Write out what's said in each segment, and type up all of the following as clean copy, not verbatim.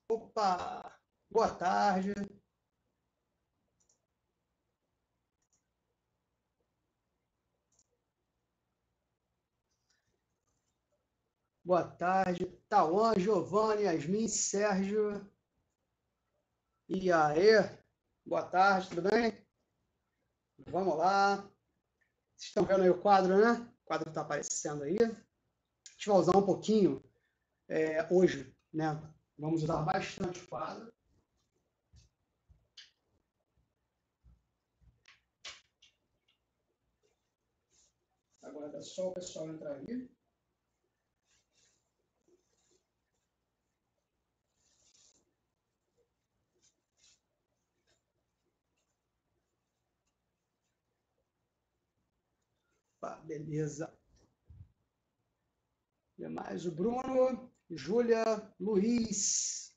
Opa! Boa tarde. Boa tarde. Tauan, Giovanni, Yasmin, Sérgio. E aí? Boa tarde, tudo bem? Vamos lá. Vocês estão vendo aí o quadro, né? O quadro está aparecendo aí. A gente vai usar um pouquinho hoje, né? Vamos usar bastante o quadro. Agora é só o pessoal entrar aí. Beleza. E mais o Bruno, Júlia, Luiz.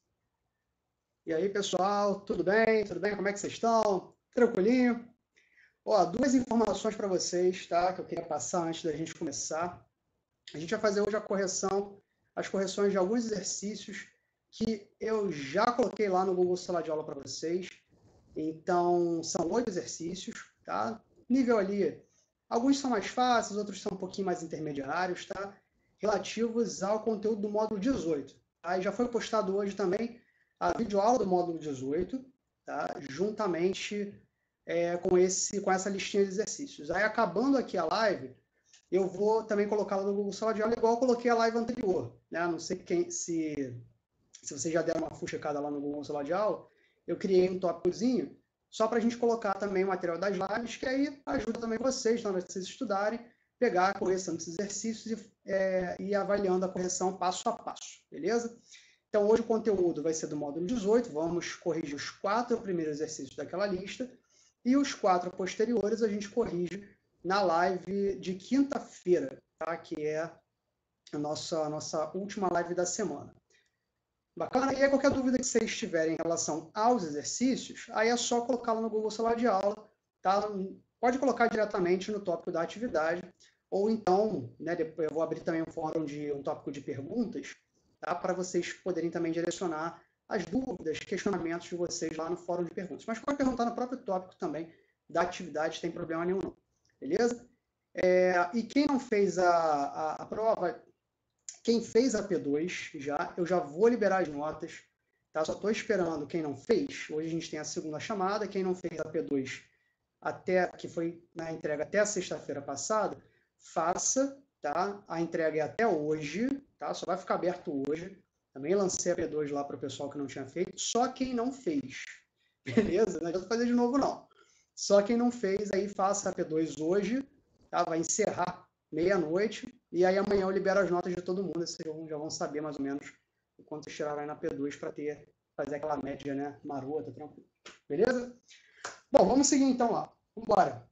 E aí, pessoal, tudo bem? Tudo bem? Como é que vocês estão? Tranquilinho? Ó, duas informações para vocês, tá? Que eu queria passar antes da gente começar. A gente vai fazer hoje as correções de alguns exercícios que eu já coloquei lá no Google Sala de Aula para vocês. Então, são 8 exercícios, tá? Nível ali, alguns são mais fáceis, outros são um pouquinho mais intermediários, tá? Relativos ao conteúdo do módulo 18. Aí já foi postado hoje também a videoaula do módulo 18, tá? Juntamente com essa listinha de exercícios. Aí, acabando aqui a live, eu vou também colocá-la no Google Sala de Aula, igual eu coloquei a live anterior, né? Não sei se vocês já deram uma fuxicada lá no Google Sala de Aula, eu criei um tópicozinho só para a gente colocar também o material das lives, que aí ajuda também vocês, na hora de vocês estudarem, pegar a correção desses exercícios e ir avaliando a correção passo a passo, beleza? Então, hoje o conteúdo vai ser do módulo 18, vamos corrigir os 4 primeiros exercícios daquela lista, e os 4 posteriores a gente corrige na live de quinta-feira, tá? Que é a nossa última live da semana. Bacana? E aí, qualquer dúvida que vocês tiverem em relação aos exercícios, aí é só colocá-la no Google Sala de Aula, tá? Pode colocar diretamente no tópico da atividade, ou então, né, depois eu vou abrir também um tópico de perguntas, tá? Para vocês poderem também direcionar as dúvidas, questionamentos de vocês lá no fórum de perguntas. Mas pode perguntar no próprio tópico também da atividade, sem problema nenhum, não. Beleza? E quem não fez a prova, quem fez a P2 eu já vou liberar as notas, tá? Só estou esperando quem não fez. Hoje a gente tem a segunda chamada. Quem não fez a P2 que foi na entrega até a sexta-feira passada, faça, tá? A entrega é até hoje, tá? Só vai ficar aberto hoje. Também lancei a P2 lá para o pessoal que não tinha feito. Só quem não fez, beleza? Não adianta fazer de novo, não. Só quem não fez, aí faça a P2 hoje, tá? Vai encerrar meia-noite, e aí amanhã eu libero as notas de todo mundo, vocês já vão saber mais ou menos o quanto vocês tiraram aí na P2 para fazer aquela média, né, marota, tranquilo. Beleza? Bom, vamos seguir então lá. Vamos embora.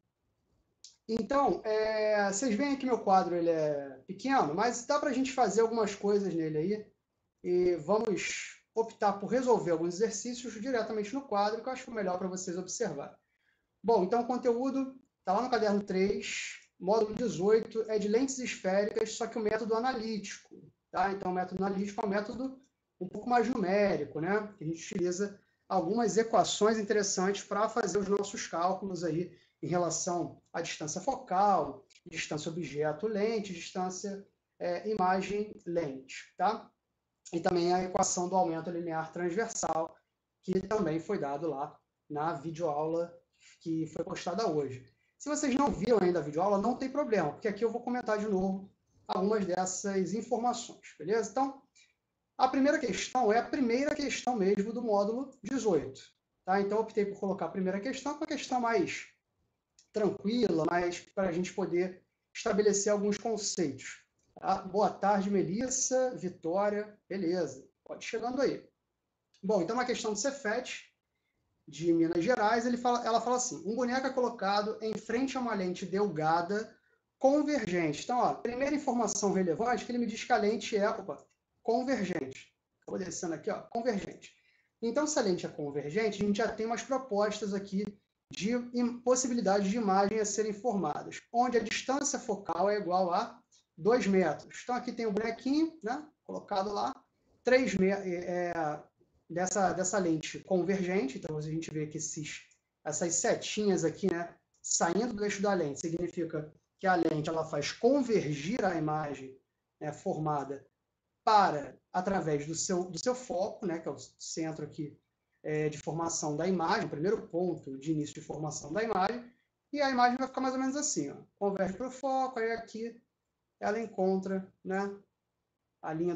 Então, vocês veem que meu quadro ele é pequeno, mas dá para a gente fazer algumas coisas nele aí, e vamos optar por resolver alguns exercícios diretamente no quadro, que eu acho que é melhor para vocês observarem. Bom, então o conteúdo está lá no caderno 3, módulo 18, é de lentes esféricas, só que o método analítico. Tá? Então, o método analítico é um método um pouco mais numérico, né? Que a gente utiliza algumas equações interessantes para fazer os nossos cálculos aí em relação à distância focal, distância objeto-lente, distância imagem-lente. Tá? E também a equação do aumento linear transversal, que também foi dado lá na videoaula que foi postada hoje. Se vocês não viram ainda a videoaula, não tem problema, porque aqui eu vou comentar de novo algumas dessas informações, beleza? Então, a primeira questão é a primeira questão mesmo do módulo 18. Tá? Então, eu optei por colocar a primeira questão, que é uma questão mais tranquila, mais para a gente poder estabelecer alguns conceitos. Tá? Boa tarde, Melissa, Vitória, beleza, pode ir chegando aí. Bom, então uma questão do Cefet, de Minas Gerais, ela fala assim, um boneco é colocado em frente a uma lente delgada convergente. Então, ó, primeira informação relevante, que ele me diz que a lente é convergente. Eu vou descendo aqui, ó, convergente. Então, se a lente é convergente, a gente já tem umas propostas aqui de possibilidades de imagem a serem formadas, onde a distância focal é igual a 2 metros. Então, aqui tem o bonequinho, né, colocado lá, 3 metros, dessa lente convergente. Então, a gente vê que essas setinhas aqui, né, saindo do eixo da lente, significa que a lente ela faz convergir a imagem, né, formada através do seu foco, né, que é o centro aqui de formação da imagem, o primeiro ponto de início de formação da imagem, e a imagem vai ficar mais ou menos assim, ó, converge para o foco, aí aqui ela encontra, né, a linha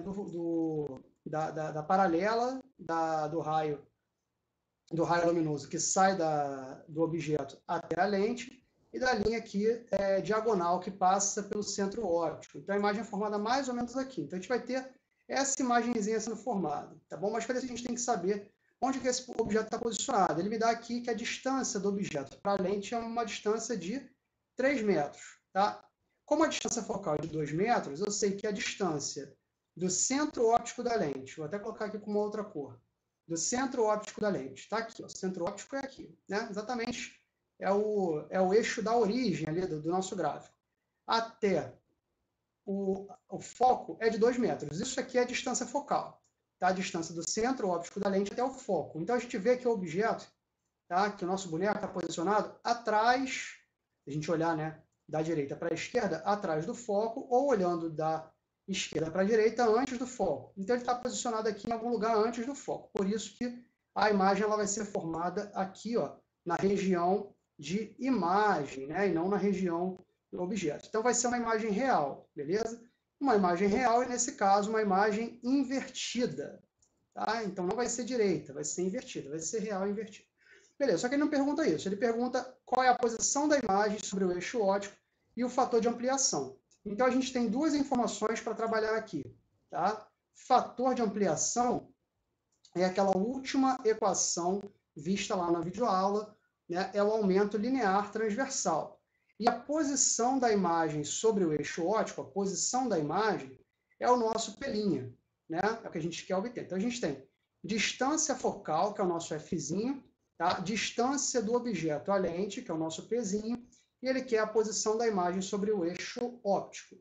da paralela do raio luminoso que sai do objeto até a lente, e da linha aqui diagonal que passa pelo centro óptico. Então a imagem é formada mais ou menos aqui. Então a gente vai ter essa imagenzinha sendo formada, tá bom? Mas para isso a gente tem que saber onde que esse objeto está posicionado. Ele me dá aqui que a distância do objeto para a lente é uma distância de 3 metros, tá? Como a distância focal é de 2 metros, eu sei que a distância do centro óptico da lente, vou até colocar aqui com uma outra cor, do centro óptico da lente, tá aqui, ó, o centro óptico é aqui, né? Exatamente, é o eixo da origem ali do nosso gráfico, até o foco é de 2 metros, isso aqui é a distância focal, tá? A distância do centro óptico da lente até o foco. Então a gente vê que o objeto, tá? Que o nosso boneco está posicionado atrás, se a gente olhar, né, da direita para a esquerda, atrás do foco, ou olhando da esquerda para a direita, antes do foco. Então ele está posicionado aqui em algum lugar antes do foco. Por isso que a imagem ela vai ser formada aqui, ó, na região de imagem, né, e não na região do objeto. Então vai ser uma imagem real, beleza? Uma imagem real e, nesse caso, uma imagem invertida. Tá? Então não vai ser direita, vai ser invertida, vai ser real e invertida. Beleza, só que ele não pergunta isso, ele pergunta qual é a posição da imagem sobre o eixo óptico e o fator de ampliação. Então a gente tem duas informações para trabalhar aqui. Tá? Fator de ampliação é aquela última equação vista lá na videoaula, né? É o aumento linear transversal. E a posição da imagem sobre o eixo óptico, a posição da imagem, é o nosso P', né? É o que a gente quer obter. Então a gente tem distância focal, que é o nosso F'zinho, tá? Distância do objeto à lente, que é o nosso P'zinho, e ele quer a posição da imagem sobre o eixo óptico.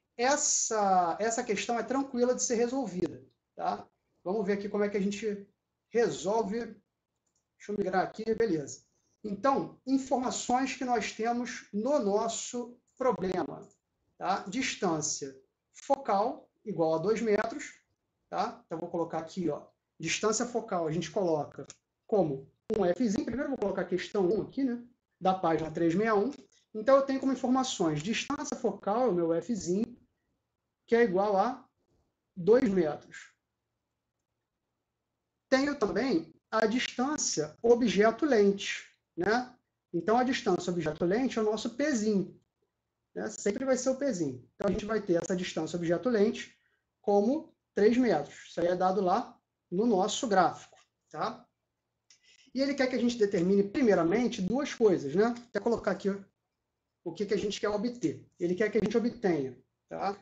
Essa questão é tranquila de ser resolvida, tá? Vamos ver aqui como é que a gente resolve. Deixa eu migrar aqui, beleza. Então, informações que nós temos no nosso problema. Tá? Distância focal igual a 2 metros. Tá? Então, vou colocar aqui, ó, distância focal, a gente coloca como um Fzinho. Primeiro, vou colocar a questão 1 aqui, né, da página 361. Então, eu tenho como informações distância focal, é o meu Fzinho, que é igual a 2 metros. Tenho também a distância objeto-lente, né? Então, a distância objeto-lente é o nosso Pzinho, né? Sempre vai ser o Pzinho. Então, a gente vai ter essa distância objeto-lente como 3 metros. Isso aí é dado lá no nosso gráfico, tá? E ele quer que a gente determine, primeiramente, duas coisas, né? Vou até colocar aqui o que a gente quer obter. Ele quer que a gente obtenha, tá?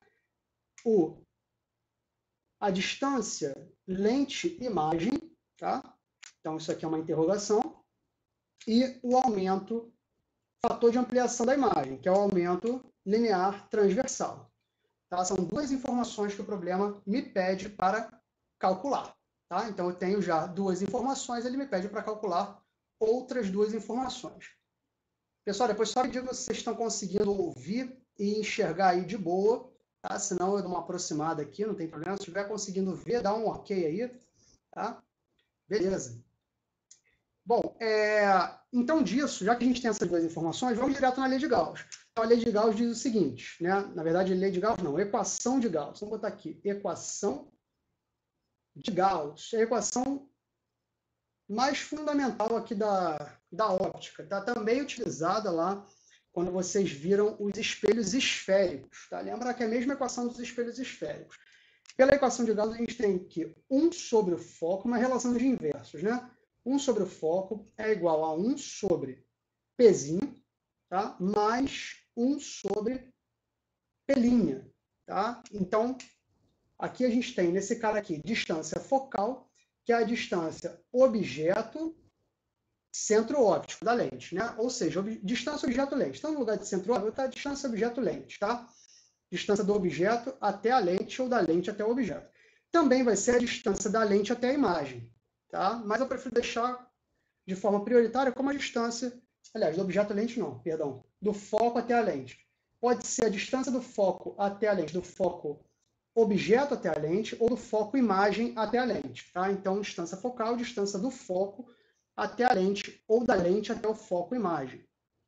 A distância lente-imagem, tá? Então, isso aqui é uma interrogação. E o aumento, fator de ampliação da imagem, que é o aumento linear transversal. Tá? São duas informações que o problema me pede para calcular. Tá? Então, eu tenho já duas informações, ele me pede para calcular outras duas informações. Pessoal, depois só me diga se vocês estão conseguindo ouvir e enxergar aí de boa. Tá? Senão eu dou uma aproximada aqui, não tem problema. Se estiver conseguindo ver, dá um ok aí. Tá? Beleza. Bom, então disso, já que a gente tem essas duas informações, vamos direto na lei de Gauss. Então, a lei de Gauss diz o seguinte, né? Na verdade, lei de Gauss não, equação de Gauss. Vamos botar aqui, equação de Gauss. É a equação mais fundamental aqui da óptica. Está também utilizada lá quando vocês viram os espelhos esféricos. Tá? Lembra que é a mesma equação dos espelhos esféricos. Pela equação de Gauss, a gente tem que 1 sobre o foco, uma relação de inversos, né? 1 sobre o foco é igual a 1 sobre Pzinho, tá? Mais 1 sobre P', tá? Então, aqui a gente tem, nesse cara aqui, distância focal, que é a distância objeto centro óptico da lente, né? Ou seja, distância objeto-lente. Então, no lugar de centro óptico, está a distância objeto-lente, tá? Distância do objeto até a lente ou da lente até o objeto. Também vai ser a distância da lente até a imagem. tá? Mas eu prefiro deixar de forma prioritária como a distância, aliás, do objeto à lente não, perdão, do foco até a lente. Pode ser a distância do foco até a lente, do foco objeto até a lente, ou do foco imagem até a lente, tá? Então, distância focal, distância do foco até a lente, ou da lente até o foco imagem.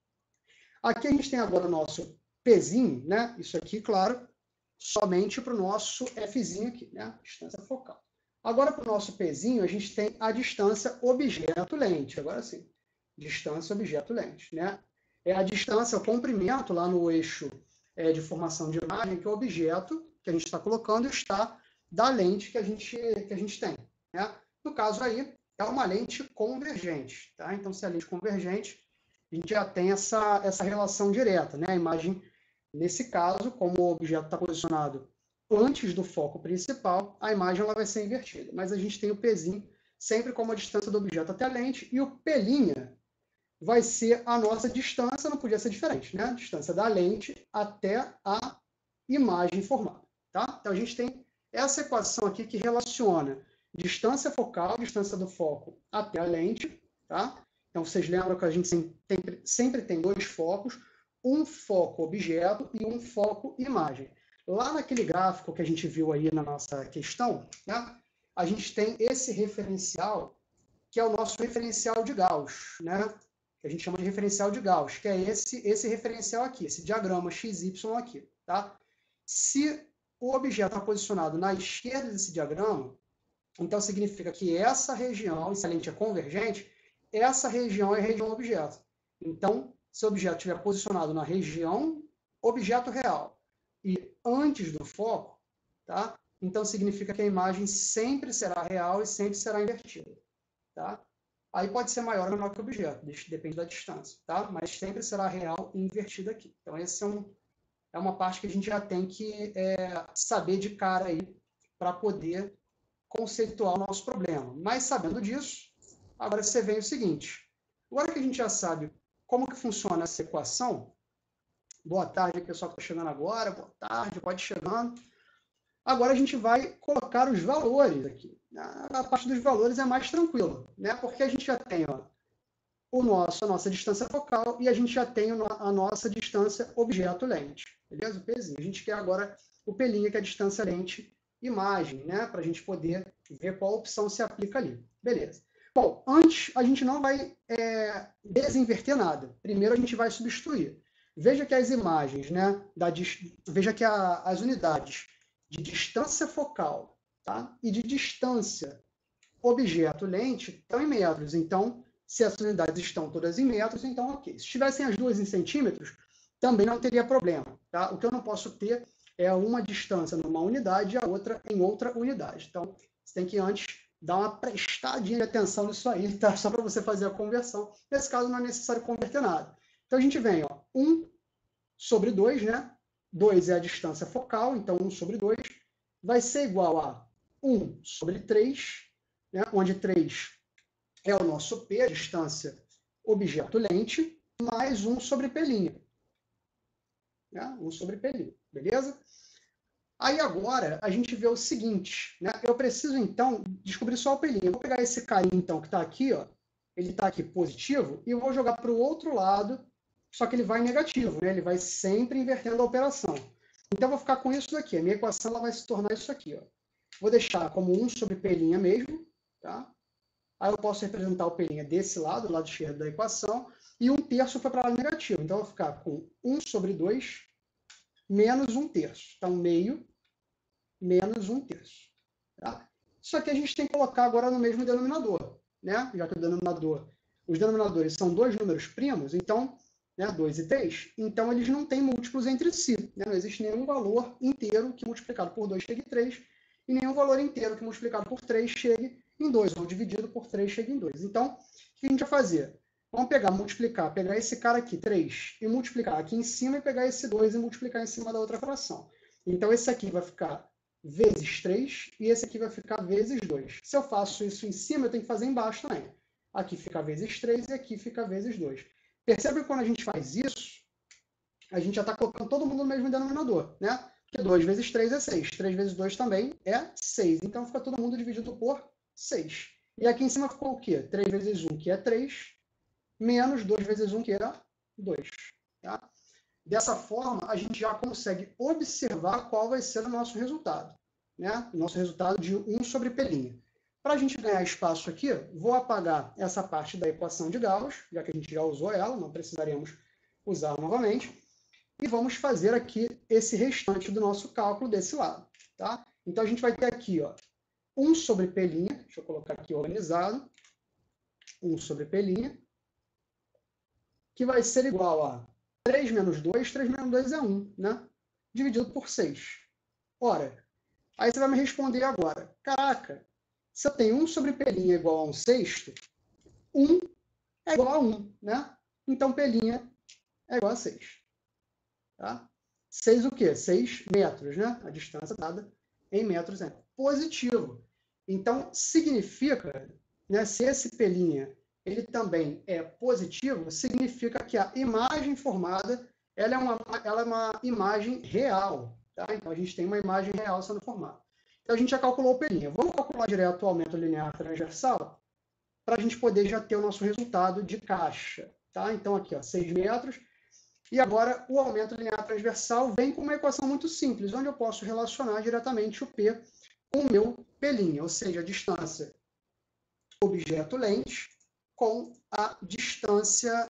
Aqui a gente tem agora o nosso Pzinho, né? Isso aqui, claro, somente para o nosso Fzinho aqui, né? Distância focal. Agora, para o nosso Pzinho, a gente tem a distância objeto-lente. Agora sim, distância objeto-lente, né? É a distância, o comprimento lá no eixo de formação de imagem que o objeto que a gente está colocando está da lente que a gente tem, né? No caso aí, é uma lente convergente, tá? Então, se é a lente convergente, a gente já tem essa relação direta, né? A imagem, nesse caso, como o objeto está posicionado antes do foco principal, a imagem ela vai ser invertida. Mas a gente tem o Pzinho sempre como a distância do objeto até a lente, e o P' vai ser a nossa distância, não podia ser diferente, né? A distância da lente até a imagem formada, tá? Então a gente tem essa equação aqui que relaciona distância focal, distância do foco até a lente, tá? Então vocês lembram que a gente sempre tem dois focos, um foco objeto e um foco imagem. Lá naquele gráfico que a gente viu aí na nossa questão, né, a gente tem esse referencial, que é o nosso referencial de Gauss, né, que a gente chama de referencial de Gauss, que é esse referencial aqui, esse diagrama XY aqui. Tá? Se o objeto está posicionado na esquerda desse diagrama, então significa que essa região, se a lente é convergente, essa região é a região objeto. Então, se o objeto estiver posicionado na região objeto real e antes do foco, tá? Então significa que a imagem sempre será real e sempre será invertida. Tá? Aí pode ser maior ou menor que o objeto, depende da distância, tá? Mas sempre será real e invertida aqui. Então, essa é uma parte que a gente já tem que saber de cara aí para poder conceituar o nosso problema. Mas sabendo disso, agora você vem o seguinte. Agora que a gente já sabe como que funciona essa equação, boa tarde, pessoal que está chegando agora, boa tarde, pode ir chegando. Agora a gente vai colocar os valores aqui. A parte dos valores é mais tranquila, né? Porque a gente já tem a nossa distância focal e a gente já tem a nossa distância objeto-lente. Beleza? O Pzinho. A gente quer agora o P', que é a distância lente-imagem, né? Para a gente poder ver qual opção se aplica ali. Beleza. Bom, antes a gente não vai desinverter nada. Primeiro a gente vai substituir. Veja que as imagens, né? Veja que as unidades de distância focal, tá? E de distância objeto-lente estão em metros. Então, se as unidades estão todas em metros, então ok. Se estivessem as duas em centímetros, também não teria problema. Tá? O que eu não posso ter é uma distância numa unidade e a outra em outra unidade. Então, você tem que antes dar uma prestadinha de atenção nisso aí, tá? Só para você fazer a conversão. Nesse caso, não é necessário converter nada. Então, a gente vem, ó, 1 sobre 2, né? 2 é a distância focal, então 1 sobre 2 vai ser igual a 1 sobre 3, né? Onde 3 é o nosso P, a distância objeto-lente, mais 1 sobre P'. Né? 1 sobre P', beleza? Aí agora a gente vê o seguinte, né? Eu preciso então descobrir só o P'. Eu vou pegar esse carinha então que está aqui, ó, ele está aqui positivo, e eu vou jogar para o outro lado, só que ele vai negativo, né? Ele vai sempre invertendo a operação. Então eu vou ficar com isso daqui. A minha equação ela vai se tornar isso aqui, ó. Vou deixar como 1 sobre P' mesmo, tá? Aí eu posso representar o P' desse lado, do lado esquerdo da equação, e 1/3 foi para o lado negativo. Então eu vou ficar com 1 sobre 2 menos 1/3. Então, meio menos 1/3. Tá? Isso aqui a gente tem que colocar agora no mesmo denominador, né? Já que os denominadores são dois números primos, então, né, 2 e 3, então eles não têm múltiplos entre si. Né? Não existe nenhum valor inteiro que multiplicado por 2 chegue em 3, e nenhum valor inteiro que multiplicado por 3 chegue em 2, ou dividido por 3 chegue em 2. Então, o que a gente vai fazer? Vamos pegar esse cara aqui, 3, e multiplicar aqui em cima, e pegar esse 2 e multiplicar em cima da outra fração. Então, esse aqui vai ficar vezes 3, e esse aqui vai ficar vezes 2. Se eu faço isso em cima, eu tenho que fazer embaixo também. Aqui fica vezes 3 e aqui fica vezes 2. Percebe que quando a gente faz isso, a gente já está colocando todo mundo no mesmo denominador, né? Porque 2 vezes 3 é 6. 3 vezes 2 também é 6. Então, fica todo mundo dividido por 6. E aqui em cima ficou o quê? 3 vezes 1, que é 3, menos 2 vezes 1, que era 2. Tá? Dessa forma, a gente já consegue observar qual vai ser o nosso resultado. Né? O nosso resultado de 1 sobre P'. Para a gente ganhar espaço aqui, vou apagar essa parte da equação de Gauss, já que a gente já usou ela, não precisaremos usar novamente. E vamos fazer aqui esse restante do nosso cálculo desse lado. Tá? Então, a gente vai ter aqui 1 sobre P', deixa eu colocar aqui organizado, 1 sobre P', que vai ser igual a 3 menos 2 é 1, né? Dividido por 6. Ora, aí você vai me responder agora, caraca, se eu tenho 1 sobre P' igual a 1 sexto, 1 é igual a 1, né? Então, P' é igual a 6. Tá? 6 o quê? 6 metros, né? A distância dada em metros é positivo. Então, significa, né, se esse P' ele também é positivo, significa que a imagem formada ela é uma imagem real. Tá? Então, a gente tem uma imagem real sendo formada. Então, a gente já calculou o P'. Vamos calcular direto o aumento linear transversal para a gente poder já ter o nosso resultado de caixa. Tá? Então, aqui, 6 metros. E agora, o aumento linear transversal vem com uma equação muito simples, onde eu posso relacionar diretamente o P com o meu P', ou seja, a distância objeto-lente com a distância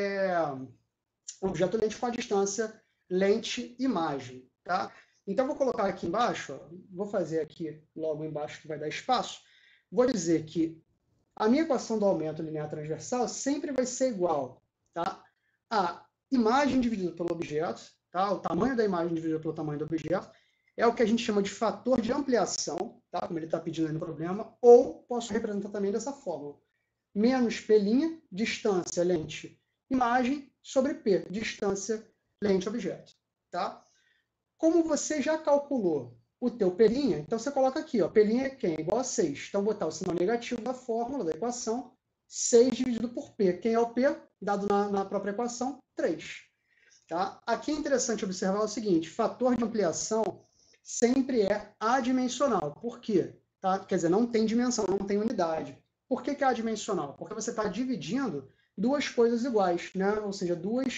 objeto-lente com a distância lente-imagem. Tá? Então, vou colocar aqui embaixo, vou fazer aqui logo embaixo que vai dar espaço, vou dizer que a minha equação do aumento linear transversal sempre vai ser igual, tá, a imagem dividida pelo objeto, tá, o tamanho da imagem dividido pelo tamanho do objeto, é o que a gente chama de fator de ampliação, tá, como ele está pedindo aí no problema, ou posso representar também dessa forma. Menos P', distância lente imagem, sobre P, distância lente objeto. Tá? Como você já calculou o teu P', então você coloca aqui, P' é quem? Igual a 6. Então, botar o sinal negativo da fórmula, da equação, 6 dividido por P. Quem é o P? Dado na própria equação, 3. Tá? Aqui é interessante observar o seguinte, fator de ampliação sempre é adimensional. Por quê? Tá? Quer dizer, não tem dimensão, não tem unidade. Por que é adimensional? Porque você está dividindo duas coisas iguais, né? Ou seja, duas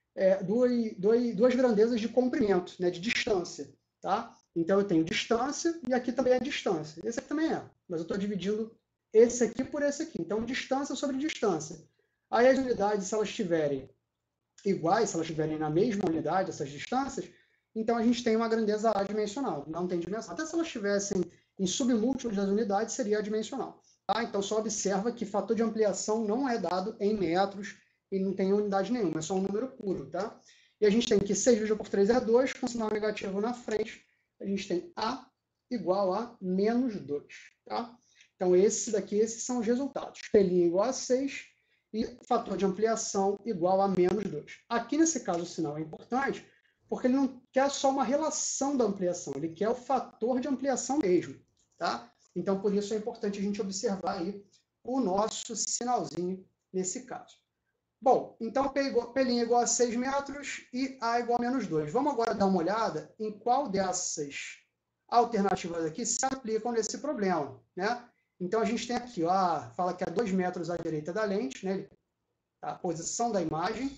grandezas de comprimento, né? De distância. Tá? Então, eu tenho distância e aqui também é distância. Esse aqui também é, mas eu estou dividindo esse aqui por esse aqui. Então, distância sobre distância. Aí as unidades, se elas estiverem iguais, se elas estiverem na mesma unidade, essas distâncias, então a gente tem uma grandeza adimensional, não tem dimensão. Até se elas estivessem em submúltiplos das unidades, seria adimensional. Tá? Então só observa que fator de ampliação não é dado em metros e não tem unidade nenhuma, é só um número puro. Tá? E a gente tem que 6 dividido por 3 é 2, com sinal negativo na frente, a gente tem A igual a menos 2. Tá? Então esses são os resultados. P' igual a 6, e fator de ampliação igual a menos 2. Aqui, nesse caso, o sinal é importante, porque ele não quer só uma relação da ampliação, ele quer o fator de ampliação mesmo. Tá? Então, por isso é importante a gente observar aí o nosso sinalzinho nesse caso. Bom, então P' igual a 6 metros e A igual a menos 2. Vamos agora dar uma olhada em qual dessas alternativas aqui se aplicam nesse problema, né? Então, a gente tem aqui, fala que é 2 metros à direita da lente, né? A posição da imagem,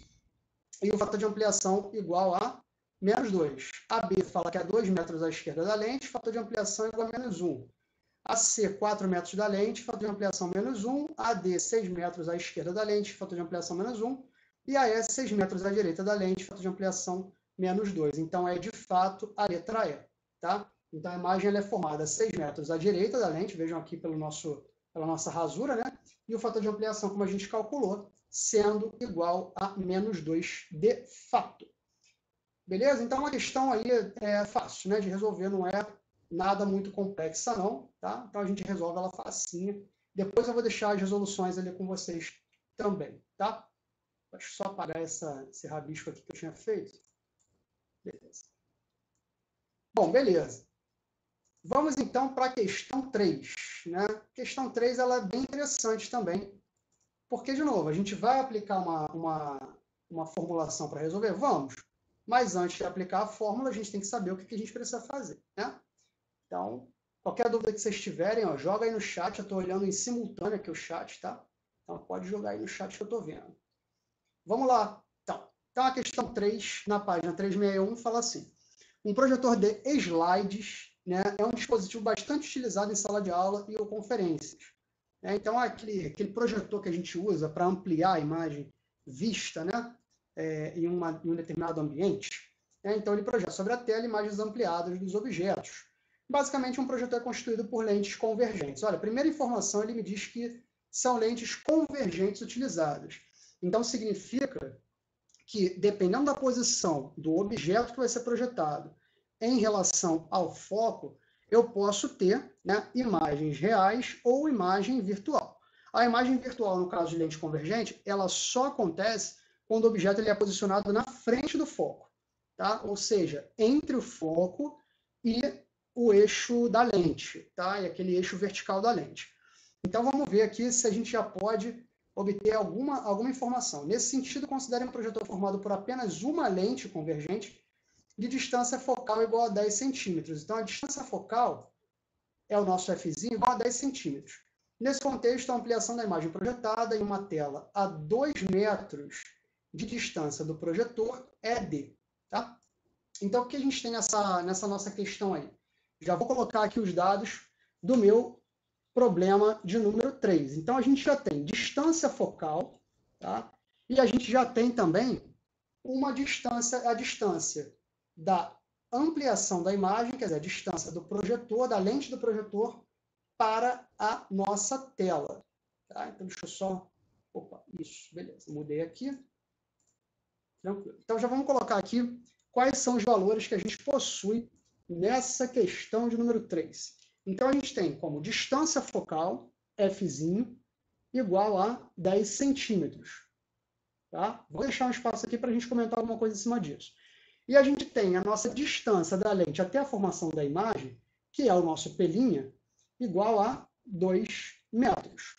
e o fator de ampliação igual a menos 2. A B fala que é 2 metros à esquerda da lente, fator de ampliação igual a menos 1. A C, 4 metros da lente, fator de ampliação menos 1. A D, 6 metros à esquerda da lente, fator de ampliação menos 1. E a E, 6 metros à direita da lente, fator de ampliação menos 2. Então, é de fato a letra E. Tá? Então, a imagem ela é formada 6 metros à direita da lente, vejam aqui pela nossa rasura, né? E o fator de ampliação, como a gente calculou, sendo igual a menos 2 de fato. Beleza? Então, a questão aí é fácil, né, de resolver, não é nada muito complexa, não. Tá? Então, a gente resolve ela facinho. Depois eu vou deixar as resoluções ali com vocês também. Tá? Deixa eu só apagar esse rabisco aqui que eu tinha feito. Beleza. Bom, beleza. Vamos, então, para a questão 3. Né? A questão 3 ela é bem interessante também, porque, de novo, a gente vai aplicar uma formulação para resolver? Vamos. Mas antes de aplicar a fórmula, a gente tem que saber o que a gente precisa fazer. Né? Então, Qualquer dúvida que vocês tiverem, ó, joga aí no chat. Eu estou olhando em simultâneo aqui o chat, tá? Então pode jogar aí no chat que eu estou vendo. Vamos lá. Então a questão 3, na página 361, fala assim. Um projetor de slides, né, é um dispositivo bastante utilizado em sala de aula e ou conferências. Então, aquele projetor que a gente usa para ampliar a imagem vista, né, em um determinado ambiente. Então, ele projeta sobre a tela imagens ampliadas dos objetos. Basicamente, um projetor é constituído por lentes convergentes. Olha, a primeira informação, ele me diz que são lentes convergentes utilizadas. Então, significa que, dependendo da posição do objeto que vai ser projetado em relação ao foco, eu posso ter, né, imagens reais ou imagem virtual. A imagem virtual, no caso de lente convergente, ela só acontece quando o objeto ele é posicionado na frente do foco, tá? Ou seja, entre o foco e o eixo da lente, tá? E aquele eixo vertical da lente. Então, vamos ver aqui se a gente já pode obter alguma informação. Nesse sentido, considere um projetor formado por apenas uma lente convergente de distância focal igual a 10 centímetros. Então, a distância focal é o nosso Fzinho igual a 10 centímetros. Nesse contexto, a ampliação da imagem projetada em uma tela a 2 metros de distância do projetor é D. Tá? Então, o que a gente tem nessa nossa questão aí? Já vou colocar aqui os dados do meu problema de número 3. Então, a gente já tem distância focal, tá? E a gente já tem também a distância da ampliação da imagem, quer dizer, a distância do projetor, da lente do projetor, para a nossa tela. Tá? Então, deixa eu só... Opa, isso, beleza, mudei aqui. Tranquilo. Então, já vamos colocar aqui quais são os valores que a gente possui nessa questão de número 3. Então, a gente tem como distância focal, Fzinho, igual a 10 centímetros. Tá? Vou deixar um espaço aqui para a gente comentar alguma coisa em cima disso. E a gente tem a nossa distância da lente até a formação da imagem, que é o nosso P', igual a 2 metros.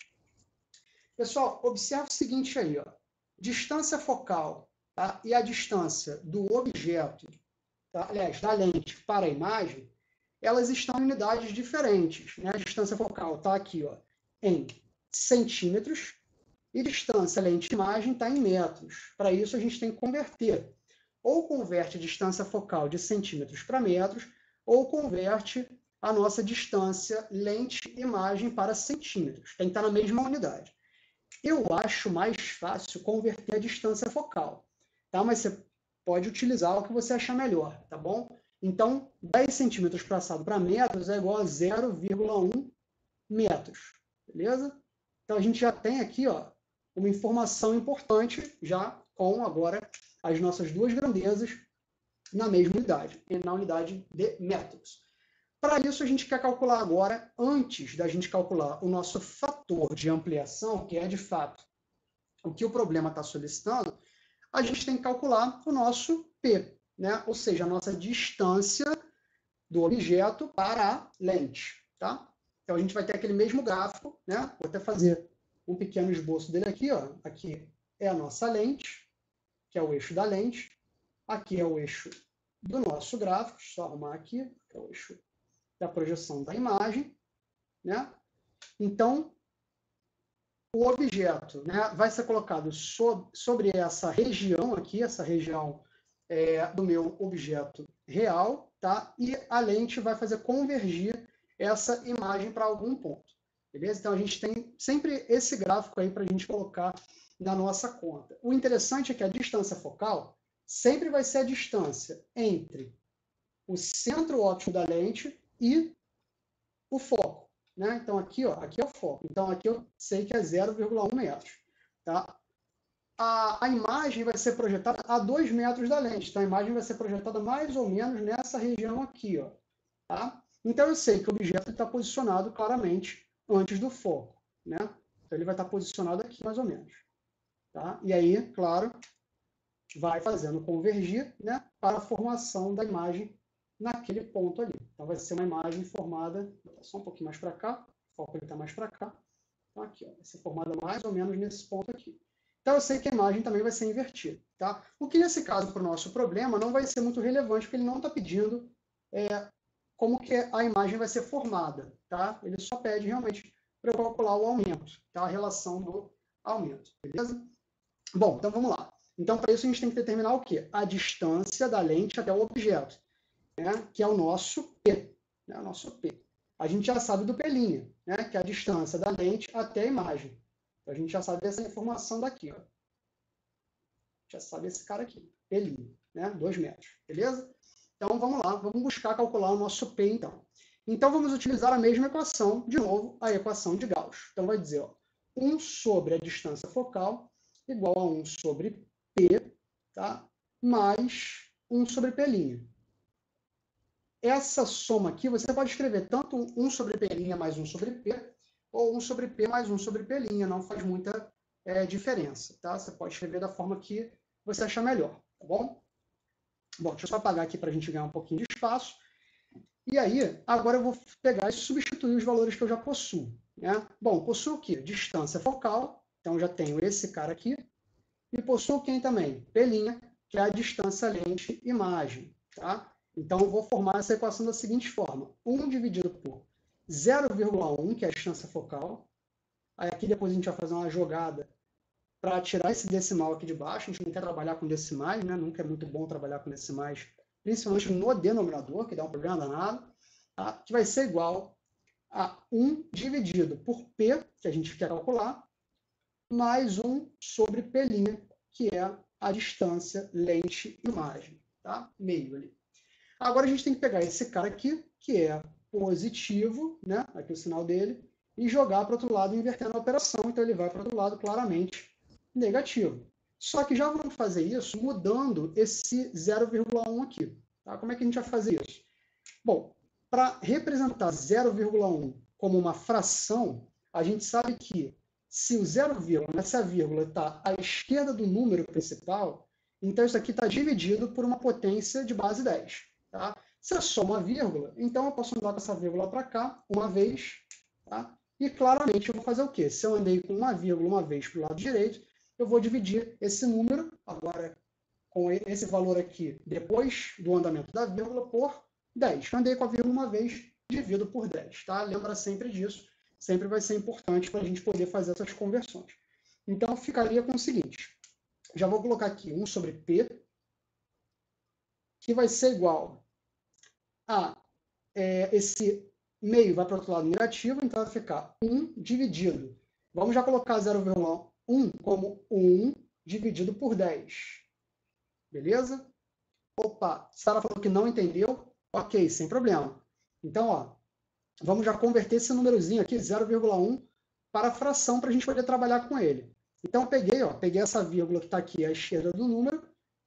Pessoal, observe o seguinte aí, ó. Distância focal, tá? E a distância do objeto, tá? Aliás, da lente para a imagem, elas estão em unidades diferentes. Né? A distância focal está aqui, ó, em centímetros, e distância lente-imagem está em metros. Para isso, a gente tem que converter. Ou converte a distância focal de centímetros para metros, ou converte a nossa distância lente-imagem para centímetros. Tem que estar na mesma unidade. Eu acho mais fácil converter a distância focal, tá? Mas você pode utilizar o que você achar melhor, tá bom? Então, 10 centímetros passado para metros é igual a 0,1 metros, beleza? Então, a gente já tem aqui, ó, uma informação importante, já com agora as nossas duas grandezas na mesma unidade, na unidade de metros. Para isso, a gente quer calcular agora, antes da gente calcular o nosso fator de ampliação, que é, de fato, o que o problema está solicitando, a gente tem que calcular o nosso P, né? Ou seja, a nossa distância do objeto para a lente. Tá? Então, a gente vai ter aquele mesmo gráfico, né? Vou até fazer um pequeno esboço dele aqui. Ó. Aqui é a nossa lente, que é o eixo da lente. Aqui é o eixo do nosso gráfico. Deixa eu só arrumar aqui, que é o eixo da projeção da imagem. Né? Então, o objeto, né, vai ser colocado sobre essa região aqui, essa região do meu objeto real, tá? E a lente vai fazer convergir essa imagem para algum ponto. Beleza? Então, a gente tem sempre esse gráfico aí para a gente colocar na nossa conta. O interessante é que a distância focal sempre vai ser a distância entre o centro óptico da lente e o foco. Né? Então, aqui, ó, aqui é o foco. Então, aqui eu sei que é 0,1 metros. Tá? A imagem vai ser projetada a 2 metros da lente. Então, a imagem vai ser projetada mais ou menos nessa região aqui. Ó, tá? Então, eu sei que o objeto está posicionado claramente antes do foco. Né? Então, ele vai estar posicionado aqui, mais ou menos. Tá? E aí, claro, vai fazendo convergir, né, para a formação da imagem naquele ponto ali. Então, vai ser uma imagem formada, só um pouquinho mais para cá, o foco está mais para cá. Então, aqui, ó, vai ser formada mais ou menos nesse ponto aqui. Então, eu sei que a imagem também vai ser invertida. Tá? O que, nesse caso, para o nosso problema, não vai ser muito relevante, porque ele não está pedindo como que a imagem vai ser formada, tá? Ele só pede realmente para eu calcular o aumento, tá? A relação do aumento, beleza? Bom, então vamos lá. Então, para isso, a gente tem que determinar o quê? A distância da lente até o objeto, né? Que é o nosso P, né? O nosso P. A gente já sabe do P', né? Que é a distância da lente até a imagem. Então, a gente já sabe essa informação daqui, ó. Já sabe esse cara aqui, P', né? 2 metros, beleza? Então, vamos lá, vamos buscar calcular o nosso P, então. Então, vamos utilizar a mesma equação, de novo, a equação de Gauss. Então, vai dizer, ó, 1 sobre a distância focal igual a 1 sobre P, tá? Mais 1 sobre P'. Essa soma aqui, você pode escrever tanto 1 sobre P' mais 1 sobre P, ou 1 sobre P mais 1 sobre P', não faz muita diferença, tá? Você pode escrever da forma que você achar melhor, tá bom? Bom, deixa eu só apagar aqui para a gente ganhar um pouquinho de espaço. E aí, agora eu vou pegar e substituir os valores que eu já possuo, né? Bom, possuo o quê? Distância focal, então eu já tenho esse cara aqui, e possuo quem também? P', que é a distância lente-imagem, tá? Então, eu vou formar essa equação da seguinte forma. 1 dividido por 0,1, que é a distância focal. Aí aqui depois a gente vai fazer uma jogada para tirar esse decimal aqui de baixo. A gente não quer trabalhar com decimais, né? Nunca é muito bom trabalhar com decimais, principalmente no denominador, que dá um problema danado. Tá? Que vai ser igual a 1 dividido por P, que a gente quer calcular, mais 1 sobre P', que é a distância lente-imagem, tá? Meio ali. Agora a gente tem que pegar esse cara aqui, que é positivo, né? Aqui o sinal dele, e jogar para o outro lado invertendo a operação, então ele vai para o outro lado claramente negativo. Só que já vamos fazer isso mudando esse 0,1 aqui. Tá? Como é que a gente vai fazer isso? Bom, para representar 0,1 como uma fração, a gente sabe que se o 0, se a vírgula está à esquerda do número principal, então isso aqui está dividido por uma potência de base 10. Tá? Se é só uma vírgula, então eu posso andar com essa vírgula para cá uma vez. Tá? E claramente eu vou fazer o quê? Se eu andei com uma vírgula uma vez para o lado direito, eu vou dividir esse número, agora com esse valor aqui, depois do andamento da vírgula, por 10. Eu andei com a vírgula uma vez, divido por 10. Tá? Lembra sempre disso. Sempre vai ser importante para a gente poder fazer essas conversões. Então, ficaria com o seguinte. Já vou colocar aqui 1 sobre P, que vai ser igual a esse meio vai para o outro lado negativo, então vai ficar 1 dividido. Vamos já colocar 0,1 como 1 dividido por 10. Beleza? Opa, Sara falou que não entendeu. Ok, sem problema. Então, ó, vamos já converter esse númerozinho aqui, 0,1, para a fração, para a gente poder trabalhar com ele. Então, eu peguei essa vírgula que está aqui à esquerda do número,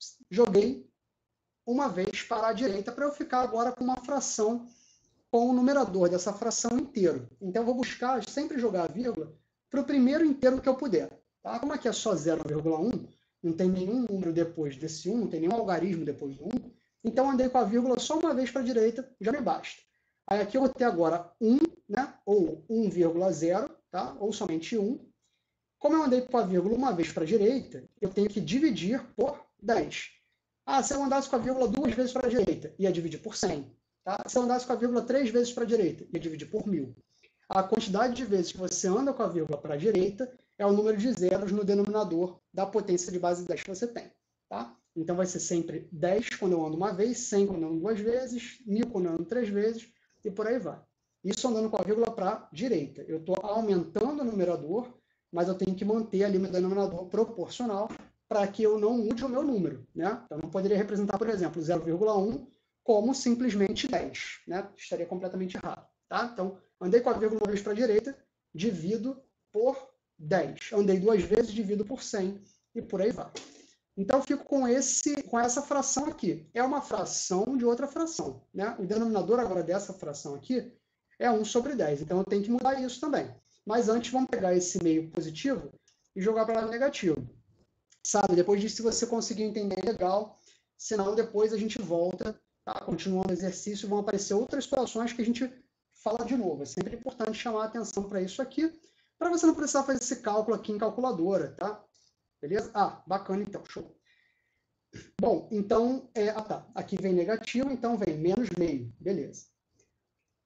joguei uma vez para a direita, para eu ficar agora com uma fração com o numerador dessa fração inteiro. Então, eu vou buscar sempre jogar a vírgula para o primeiro inteiro que eu puder. Tá? Como aqui é só 0,1, não tem nenhum número depois desse 1, não tem nenhum algarismo depois do 1, então andei com a vírgula só uma vez para a direita, já me basta. Aí aqui eu vou ter agora 1, né? Ou 1,0, tá? Ou somente 1. Como eu andei com a vírgula uma vez para a direita, eu tenho que dividir por 10. Ah, se eu andasse com a vírgula 2 vezes para a direita, ia dividir por 100. Tá? Se eu andasse com a vírgula 3 vezes para a direita, ia dividir por 1000. A quantidade de vezes que você anda com a vírgula para a direita é o número de zeros no denominador da potência de base 10 que você tem. Tá? Então vai ser sempre 10 quando eu ando uma vez, 100 quando eu ando duas vezes, 1000 quando eu ando 3 vezes, e por aí vai. Isso andando com a vírgula para a direita. Eu estou aumentando o numerador, mas eu tenho que manter ali meu denominador proporcional para que eu não mude o meu número. Né? Eu não poderia representar, por exemplo, 0,1 como simplesmente 10. Né? Estaria completamente errado. Tá? Então, andei com a vírgula uma vez para a direita, divido por 10. Andei duas vezes, divido por 100 e por aí vai. Então, eu fico com essa fração aqui. É uma fração de outra fração. Né? O denominador agora dessa fração aqui é 1 sobre 10. Então, eu tenho que mudar isso também. Mas antes, vamos pegar esse meio positivo e jogar para o lado negativo. Sabe, depois disso, se você conseguir entender, legal. Senão, depois a gente volta, tá? Continuando o exercício, vão aparecer outras situações que a gente fala de novo. É sempre importante chamar a atenção para isso aqui, para você não precisar fazer esse cálculo aqui em calculadora, tá? Beleza? Ah, bacana então, show. Bom, então, tá. Aqui vem negativo, então vem menos meio, beleza.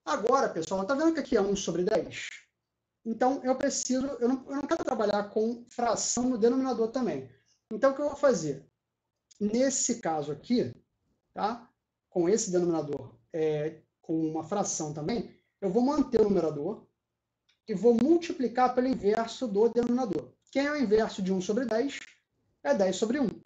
Agora, pessoal, está vendo que aqui é 1 sobre 10? Então, eu não quero trabalhar com fração no denominador também. Então, o que eu vou fazer? Nesse caso aqui, tá? Com esse denominador, com uma fração também, eu vou manter o numerador e vou multiplicar pelo inverso do denominador. Quem é o inverso de 1 sobre 10? É 10 sobre 1.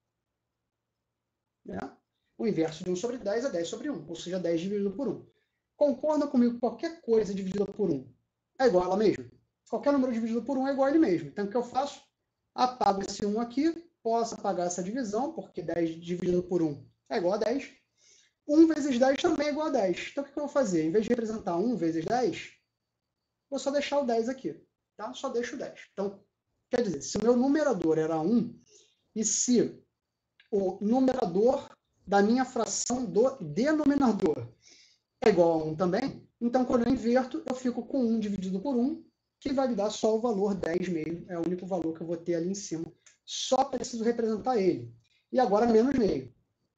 Né? O inverso de 1 sobre 10 é 10 sobre 1, ou seja, 10 dividido por 1. Concorda comigo que qualquer coisa dividida por 1 é igual a ela mesma? Qualquer número dividido por 1 é igual a ele mesmo. Então, o que eu faço? Apago esse 1 aqui, posso apagar essa divisão, porque 10 dividido por 1 é igual a 10. 1 vezes 10 também é igual a 10. Então, o que eu vou fazer? Em vez de representar 1 vezes 10, vou só deixar o 10 aqui. Tá? Só deixo o 10. Então, quer dizer, se o meu numerador era 1, e se o numerador da minha fração do denominador é igual a 1 também, então quando eu inverto, eu fico com 1 dividido por 1, que vai me dar só o valor 10 meio. É o único valor que eu vou ter ali em cima. Só preciso representar ele. E agora menos meio.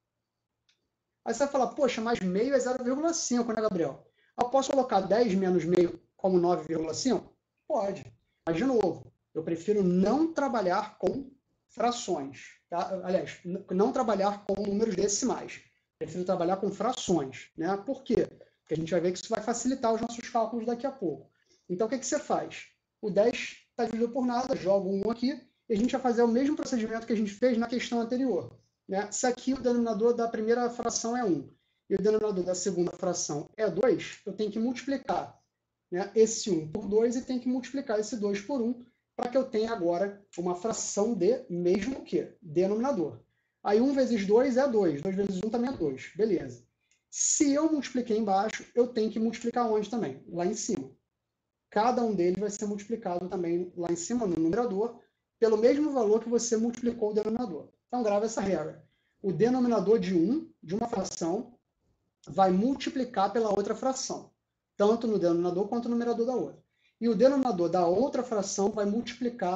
Aí você vai falar, poxa, mas meio é 0,5, né, Gabriel? Eu posso colocar 10 menos meio como 9,5? Pode. Mas, de novo, eu prefiro não trabalhar com frações. Tá? Aliás, não trabalhar com números decimais. Prefiro trabalhar com frações. Né? Por quê? Porque a gente vai ver que isso vai facilitar os nossos cálculos daqui a pouco. Então, o que você faz? O 10 está dividido por nada, jogo 1 aqui, e a gente vai fazer o mesmo procedimento que a gente fez na questão anterior. Né? Se aqui o denominador da primeira fração é 1 e o denominador da segunda fração é 2, eu tenho que multiplicar, né, esse 1 por 2 e tenho que multiplicar esse 2 por 1 para que eu tenha agora uma fração de mesmo que denominador. Aí 1 vezes 2 é 2, 2 vezes 1 também é 2, beleza. Se eu multipliquei embaixo, eu tenho que multiplicar onde também? Lá em cima. Cada um deles vai ser multiplicado também lá em cima, no numerador, pelo mesmo valor que você multiplicou o denominador. Então, grava essa regra. O denominador de uma fração, vai multiplicar pela outra fração, tanto no denominador quanto no numerador da outra. E o denominador da outra fração vai multiplicar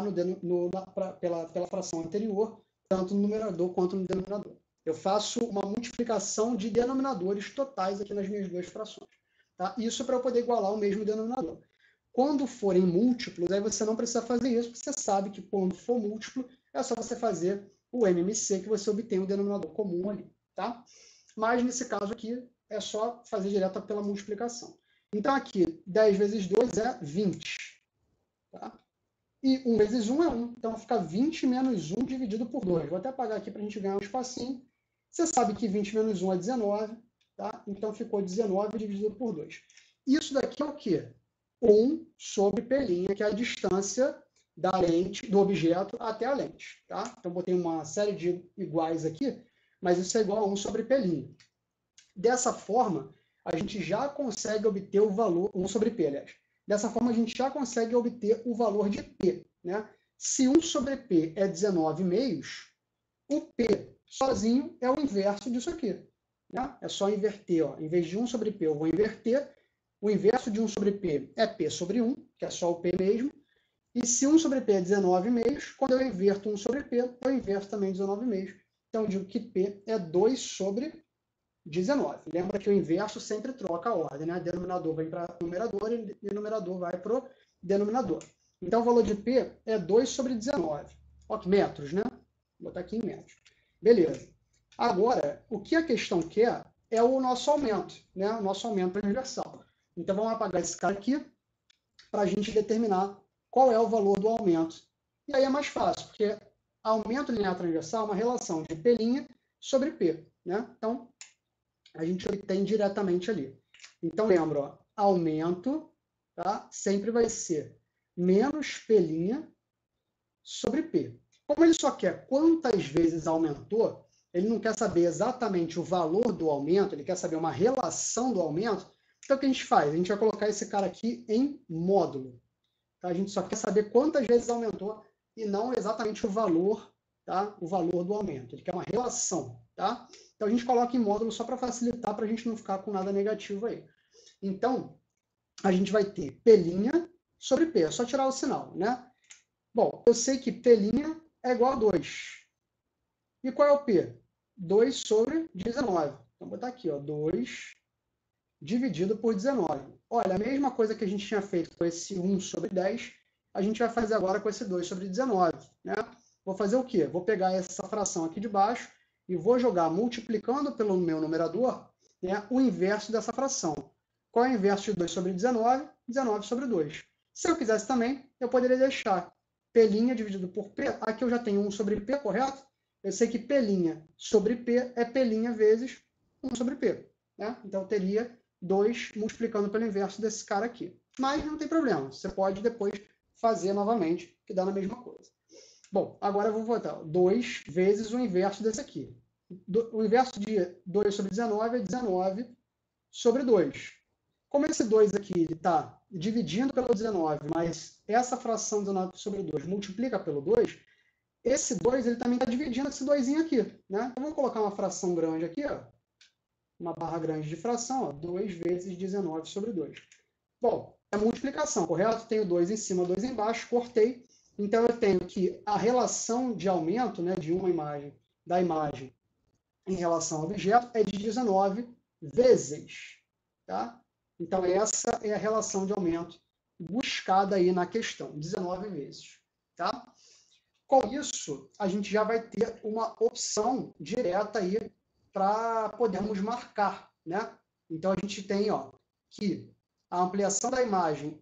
pela fração anterior, tanto no numerador quanto no denominador. Eu faço uma multiplicação de denominadores totais aqui nas minhas duas frações. Tá? Isso para eu poder igualar o mesmo denominador. Quando forem múltiplos, aí você não precisa fazer isso, porque você sabe que quando for múltiplo, é só você fazer o MMC, que você obtém o denominador comum ali. Tá? Mas nesse caso aqui, é só fazer direto pela multiplicação. Então aqui, 10 vezes 2 é 20. Tá? E 1 vezes 1 é 1. Então fica 20 menos 1 dividido por 2. Vou até apagar aqui para a gente ganhar um espacinho. Você sabe que 20 menos 1 é 19. Tá? Então ficou 19 dividido por 2. Isso daqui é o quê? 1 sobre P', que é a distância da lente, do objeto até a lente. Tá? Então botei uma série de iguais aqui, mas isso é igual a 1 sobre P'. Dessa forma, a gente já consegue obter o valor, 1 sobre P, aliás. Dessa forma, a gente já consegue obter o valor de P. Né? Se 1 sobre P é 19 meios, o P sozinho é o inverso disso aqui. Né? É só inverter. Ó. Em vez de 1 sobre P, eu vou inverter. O inverso de 1 sobre P é P sobre 1, que é só o P mesmo. E se 1 sobre P é 19 meios, quando eu inverto 1 sobre P, eu inverto também 19 meios. Então, eu digo que P é 2 sobre 19. Lembra que o inverso sempre troca a ordem, né? Denominador vem para numerador e numerador vai para o denominador. Então, o valor de P é 2 sobre 19. Ó, metros, né? Vou botar aqui em metros. Beleza. Agora, o que a questão quer é o nosso aumento, né? O nosso aumento transversal. Então, vamos apagar esse cara aqui para a gente determinar qual é o valor do aumento. E aí é mais fácil, porque aumento linear transversal é uma relação de P' sobre P, né? Então, a gente obtém diretamente ali. Então, lembra, ó, aumento, tá? Sempre vai ser menos P' sobre P. Como ele só quer quantas vezes aumentou, ele não quer saber exatamente o valor do aumento, ele quer saber uma relação do aumento. Então, o que a gente faz? A gente vai colocar esse cara aqui em módulo. Tá? A gente só quer saber quantas vezes aumentou e não exatamente o valor, tá? O valor do aumento. Ele quer uma relação. Tá? Então, a gente coloca em módulo só para facilitar, para a gente não ficar com nada negativo aí. Então, a gente vai ter P' sobre P. É só tirar o sinal, né? Bom, eu sei que P' é igual a 2. E qual é o P? 2 sobre 19. Então, vou botar aqui, ó, 2 dividido por 19. Olha, a mesma coisa que a gente tinha feito com esse 1 sobre 10, a gente vai fazer agora com esse 2 sobre 19. Né? Vou fazer o quê? Vou pegar essa fração aqui de baixo e vou jogar multiplicando pelo meu numerador, né, o inverso dessa fração. Qual é o inverso de 2 sobre 19? 19 sobre 2. Se eu quisesse também, eu poderia deixar P' dividido por P. Aqui eu já tenho 1 sobre P, correto? Eu sei que P' sobre P é P' vezes 1 sobre P. Né? Então, eu teria 2 multiplicando pelo inverso desse cara aqui. Mas não tem problema. Você pode depois fazer novamente, que dá na mesma coisa. Bom, agora eu vou botar 2 vezes o inverso desse aqui. O inverso de 2 sobre 19 é 19 sobre 2. Como esse 2 aqui está dividindo pelo 19, mas essa fração 19 sobre 2 multiplica pelo 2, esse 2 ele também está dividindo esse 2 aqui. Né? Então, vamos colocar uma fração grande aqui, ó. Uma barra grande de fração, ó, 2 vezes 19 sobre 2. Bom, é multiplicação, correto? Tenho 2 em cima, 2 embaixo, cortei. Então, eu tenho que a relação de aumento, né, de uma imagem, da imagem em relação ao objeto, é de 19 vezes. Tá? Então, essa é a relação de aumento buscada aí na questão, 19 vezes. Tá? Com isso, a gente já vai ter uma opção direta aí para podermos marcar. Né? Então, a gente tem que a ampliação da imagem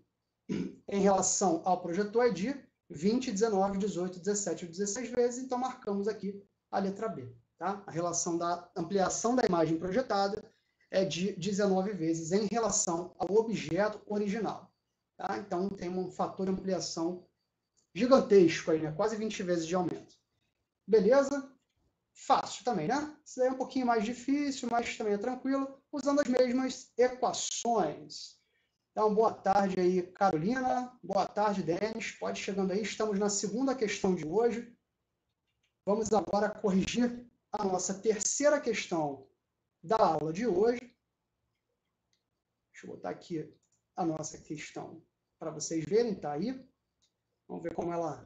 em relação ao projetor é de 20, 19, 18, 17 ou 16 vezes, então marcamos aqui a letra B. Tá? A relação da ampliação da imagem projetada é de 19 vezes em relação ao objeto original. Tá? Então, tem um fator de ampliação gigantesco aí, né? Quase 20 vezes de aumento. Beleza? Fácil também, né? Isso daí é um pouquinho mais difícil, mas também é tranquilo, usando as mesmas equações. Então, boa tarde aí, Carolina. Boa tarde, Denis. Pode ir chegando aí. Estamos na segunda questão de hoje. Vamos agora corrigir a nossa terceira questão da aula de hoje. Deixa eu botar aqui a nossa questão para vocês verem. Está aí. Vamos ver como ela...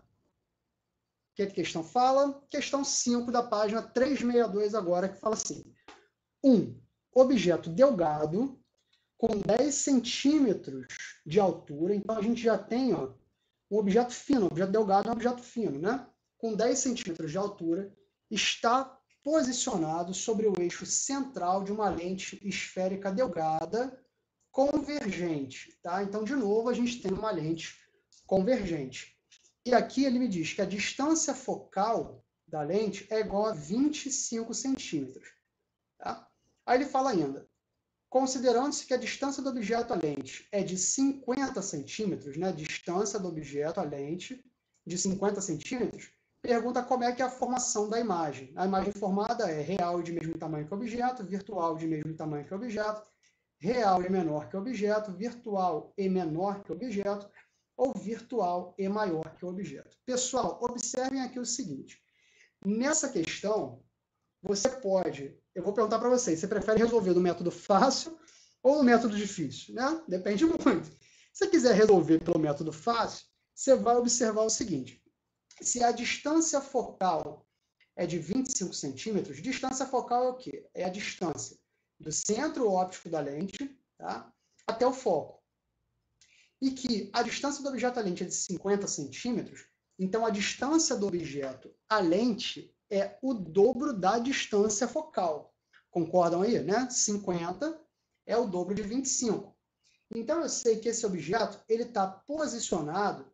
O que a questão fala? Questão 5 da página 362 agora, que fala assim. 1. Objeto delgado com 10 centímetros de altura. Então, a gente já tem um objeto fino. Um objeto delgado é um objeto fino, né? Com 10 centímetros de altura, está posicionado sobre o eixo central de uma lente esférica delgada convergente. Tá? Então, de novo, a gente tem uma lente convergente. E aqui ele me diz que a distância focal da lente é igual a 25 centímetros. Tá? Aí ele fala ainda, considerando-se que a distância do objeto à lente é de 50 centímetros, né? Distância do objeto à lente de 50 centímetros, pergunta como é que é a formação da imagem. A imagem formada é real e de mesmo tamanho que o objeto, virtual de mesmo tamanho que o objeto, real e menor que o objeto, virtual e menor que o objeto, ou virtual e maior que o objeto. Pessoal, observem aqui o seguinte. Nessa questão, você pode... Eu vou perguntar para vocês, você prefere resolver do método fácil ou do método difícil? Né? Depende muito. Se você quiser resolver pelo método fácil, você vai observar o seguinte. Se a distância focal é de 25 centímetros, distância focal é o quê? É a distância do centro óptico da lente, tá, até o foco. E que a distância do objeto à lente é de 50 centímetros, então a distância do objeto à lente é o dobro da distância focal. Concordam aí, né? 50 é o dobro de 25. Então eu sei que esse objeto ele está posicionado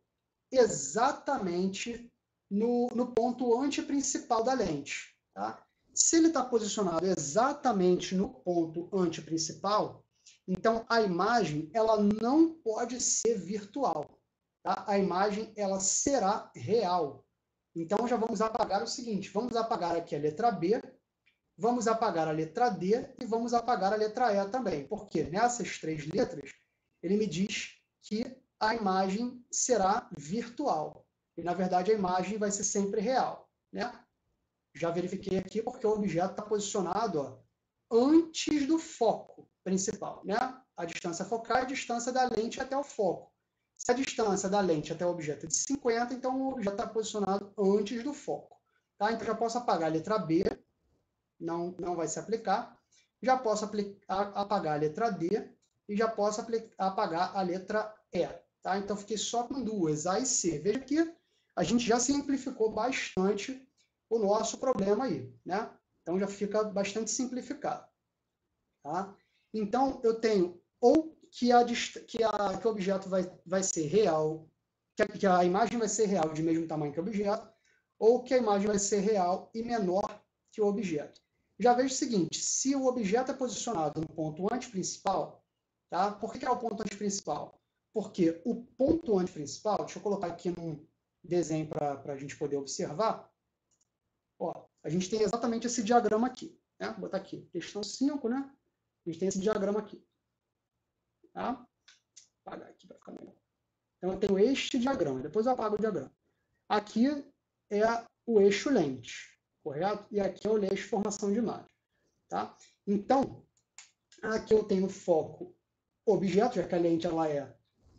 exatamente no ponto antiprincipal da lente. Tá? Se ele está posicionado exatamente no ponto antiprincipal, então a imagem ela não pode ser virtual. Tá? A imagem ela será real. Então já vamos apagar o seguinte, vamos apagar aqui a letra B, vamos apagar a letra D e vamos apagar a letra E também, porque nessas três letras ele me diz que a imagem será virtual. E, na verdade, a imagem vai ser sempre real. Né? Já verifiquei aqui porque o objeto está posicionado antes do foco principal. Né? A distância focal é a distância da lente até o foco. Se a distância da lente até o objeto é de 50, então o objeto está posicionado antes do foco. Tá? Então, já posso apagar a letra B, não vai se aplicar. já posso apagar a letra D e já posso apagar a letra E. Tá? Então, fiquei só com duas, A e C. Veja que a gente já simplificou bastante o nosso problema aí. Né? Então, já fica bastante simplificado. Tá? Então, eu tenho ou que o objeto vai ser real, que a imagem vai ser real de mesmo tamanho que o objeto, ou que a imagem vai ser real e menor que o objeto. Já vejo o seguinte, se o objeto é posicionado no ponto antiprincipal, tá? Por que é o ponto antiprincipal? Porque o ponto antiprincipal, deixa eu colocar aqui num desenho para a gente poder observar, ó, a gente tem exatamente esse diagrama aqui, né? Vou botar aqui, questão 5, né? A gente tem esse diagrama aqui. Tá? Vou apagar aqui para ficar melhor. Então, eu tenho este diagrama, depois eu apago o diagrama. Aqui é o eixo lente, correto? E aqui é o eixo formação de imagem. Tá? Então, aqui eu tenho foco objeto, já que a lente ela é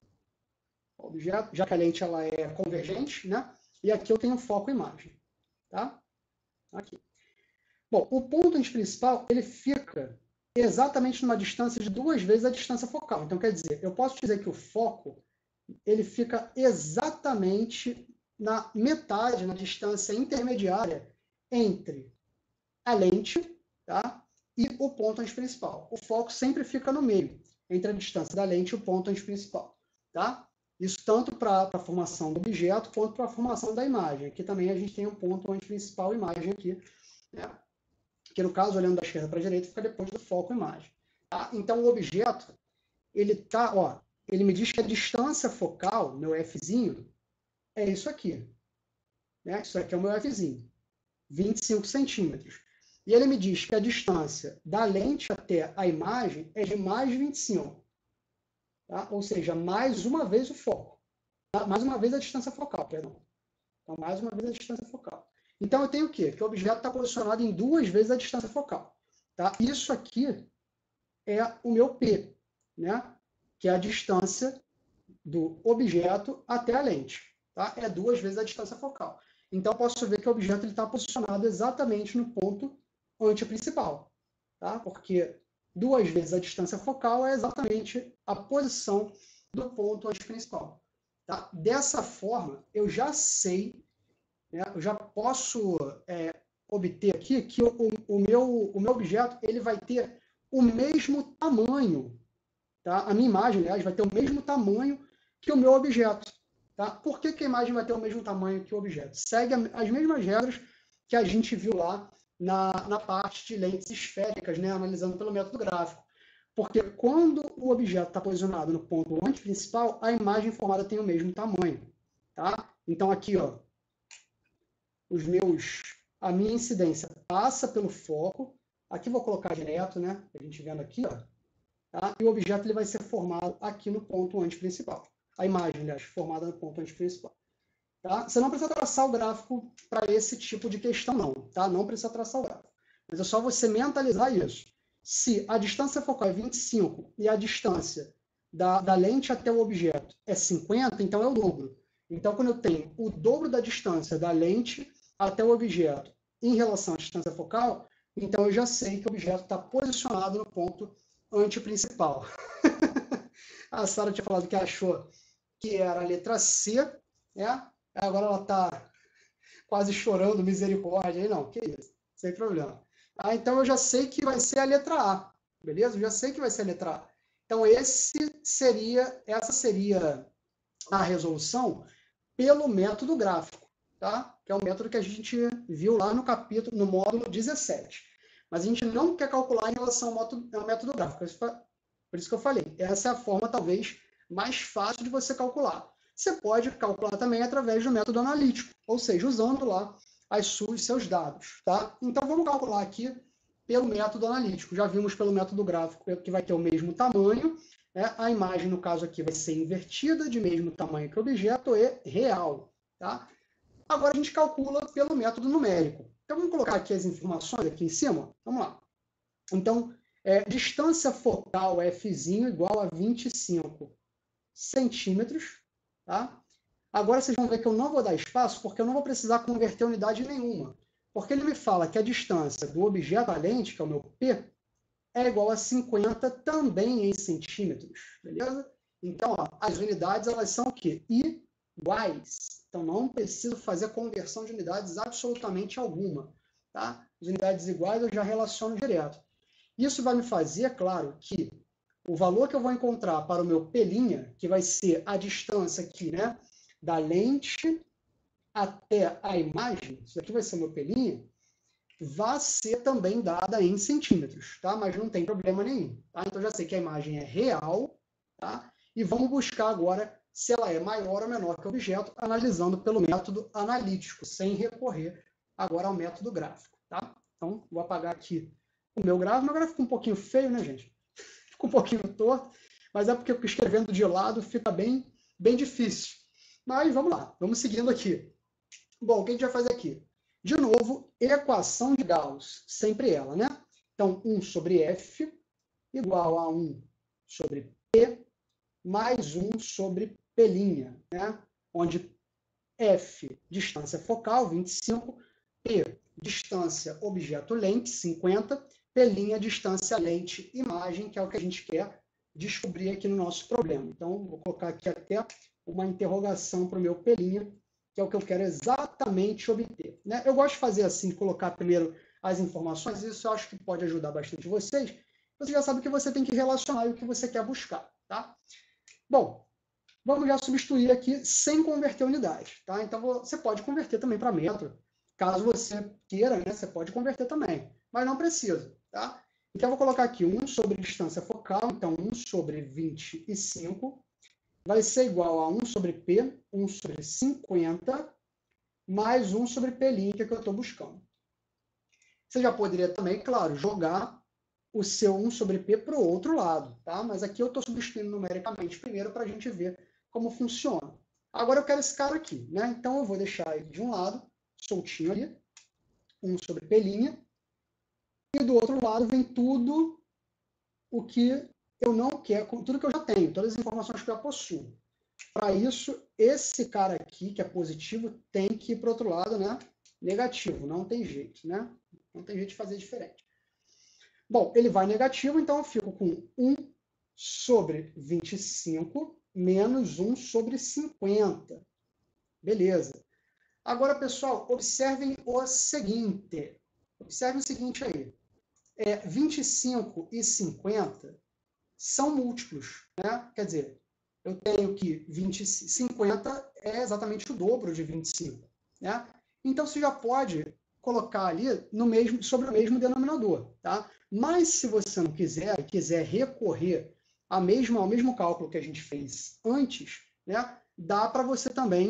objeto, já que a lente ela é convergente, né? E aqui eu tenho foco imagem. Tá? Aqui. Bom, o ponto principal, ele fica exatamente numa distância de 2 vezes a distância focal. Então, quer dizer, eu posso dizer que o foco ele fica exatamente na metade, na distância intermediária entre a lente, tá, e o ponto antiprincipal. O foco sempre fica no meio, entre a distância da lente e o ponto antiprincipal. Tá? Isso tanto para a formação do objeto quanto para a formação da imagem. Aqui também a gente tem um ponto antiprincipal imagem aqui, né? Que no caso, olhando da esquerda para a direita, fica depois do foco imagem. Tá? Então, o objeto, ele me diz que a distância focal, meu Fzinho, é isso aqui. Né? Isso aqui é o meu Fzinho, 25 centímetros. E ele me diz que a distância da lente até a imagem é de mais 25. Tá? Ou seja, mais uma vez o foco. Tá? Mais uma vez a distância focal, perdão. Então, mais uma vez a distância focal. Então, eu tenho o quê? Que o objeto está posicionado em 2 vezes a distância focal. Tá? Isso aqui é o meu P, né? Que é a distância do objeto até a lente. Tá? É 2 vezes a distância focal. Então, eu posso ver que o objeto está posicionado exatamente no ponto antiprincipal. Tá? Porque 2 vezes a distância focal é exatamente a posição do ponto antiprincipal. Tá? Dessa forma, eu já sei, né, eu já posso obter aqui que o meu objeto ele vai ter o mesmo tamanho. Tá? A minha imagem, aliás, vai ter o mesmo tamanho que o meu objeto. Tá? Por que a imagem vai ter o mesmo tamanho que o objeto? Segue as mesmas regras que a gente viu lá na parte de lentes esféricas, né, analisando pelo método gráfico. Porque quando o objeto está posicionado no ponto antiprincipal, a imagem formada tem o mesmo tamanho. Tá? Então, aqui, ó, a minha incidência passa pelo foco. Aqui vou colocar direto, né? A gente vendo aqui, ó. Tá? E o objeto ele vai ser formado aqui no ponto antiprincipal. A imagem, aliás, formada no ponto antiprincipal. Tá? Você não precisa traçar o gráfico para esse tipo de questão, não. Tá? Não precisa traçar o gráfico. Mas é só você mentalizar isso. Se a distância focal é 25 e a distância da lente até o objeto é 50, então é o dobro. Então, quando eu tenho o dobro da distância da lente até o objeto em relação à distância focal, então eu já sei que o objeto está posicionado no ponto antiprincipal. A Sara tinha falado que achou que era a letra C, né? Agora ela está quase chorando, misericórdia. Aí não, que isso, sem problema. Então eu já sei que vai ser a letra A, beleza? Eu já sei que vai ser a letra A. Então essa seria a resolução pelo método gráfico, tá? Que é o método que a gente viu lá no módulo 17. Mas a gente não quer calcular em relação ao método gráfico. Por isso que eu falei, essa é a forma talvez mais fácil de você calcular. Você pode calcular também através do método analítico, ou seja, usando lá seus dados. Tá? Então vamos calcular aqui pelo método analítico. Já vimos pelo método gráfico que vai ter o mesmo tamanho, né? A imagem, no caso aqui, vai ser invertida, de mesmo tamanho que o objeto, e real. Tá? Agora a gente calcula pelo método numérico. Então vamos colocar aqui as informações aqui em cima. Vamos lá. Então, distância focal Fzinho igual a 25 centímetros. Tá? Agora vocês vão ver que eu não vou dar espaço, porque eu não vou precisar converter unidade nenhuma. Porque ele me fala que a distância do objeto à lente, que é o meu P, é igual a 50 também em centímetros, beleza? Então, ó, as unidades, elas são o quê? Iguais. Então, não preciso fazer conversão de unidades absolutamente alguma, tá? As unidades iguais eu já relaciono direto. Isso vai me fazer, claro, que o valor que eu vou encontrar para o meu pelinha, que vai ser a distância aqui, né, da lente até a imagem, isso aqui vai ser o meu pelinha, vai ser também dada em centímetros, tá? Mas não tem problema nenhum, tá? Então, já sei que a imagem é real, tá? E vamos buscar agora se ela é maior ou menor que o objeto, analisando pelo método analítico, sem recorrer agora ao método gráfico, tá? Então, vou apagar aqui o meu gráfico. Meu gráfico ficou um pouquinho feio, né, gente? Ficou um pouquinho torto, mas é porque escrevendo de lado fica bem difícil. Mas vamos lá, vamos seguindo aqui. Bom, o que a gente vai fazer aqui? De novo, equação de Gauss, sempre ela, né? Então, 1 sobre F igual a 1 sobre P mais 1 sobre P', né? Onde F, distância focal, 25, P, distância objeto lente, 50, P', distância lente imagem, que é o que a gente quer descobrir aqui no nosso problema. Então, vou colocar aqui até uma interrogação para o meu P', que é o que eu quero exatamente obter, né? Eu gosto de fazer assim, colocar primeiro as informações, isso eu acho que pode ajudar bastante vocês. Você já sabe o que você tem que relacionar e o que você quer buscar, tá? Bom, vamos já substituir aqui sem converter unidade, tá? Então, você pode converter também para metro, caso você queira, né? Você pode converter também, mas não precisa, tá? Então, eu vou colocar aqui 1 sobre distância focal, então 1 sobre 25, vai ser igual a 1 sobre P, 1 sobre 50, mais 1 sobre P', que é o que eu estou buscando. Você já poderia também, claro, jogar o seu 1 sobre P para o outro lado, tá? Mas aqui eu estou substituindo numericamente primeiro para a gente ver como funciona. Agora eu quero esse cara aqui, né? Então eu vou deixar ele de um lado, soltinho ali, 1 sobre P', e do outro lado vem tudo o que eu não quero, tudo que eu já tenho, todas as informações que eu possuo. Para isso, esse cara aqui, que é positivo, tem que ir para o outro lado, né? Negativo, não tem jeito, né? Não tem jeito de fazer diferente. Bom, ele vai negativo, então eu fico com 1 sobre 25 menos 1 sobre 50. Beleza. Agora, pessoal, observem o seguinte. Observem o seguinte aí. 25 e 50 são múltiplos, né? Quer dizer, eu tenho que 50 é exatamente o dobro de 25, né? Então, você já pode colocar ali sobre o mesmo denominador, tá? Mas, se você não quiser recorrer ao mesmo cálculo que a gente fez antes, né? Dá para você também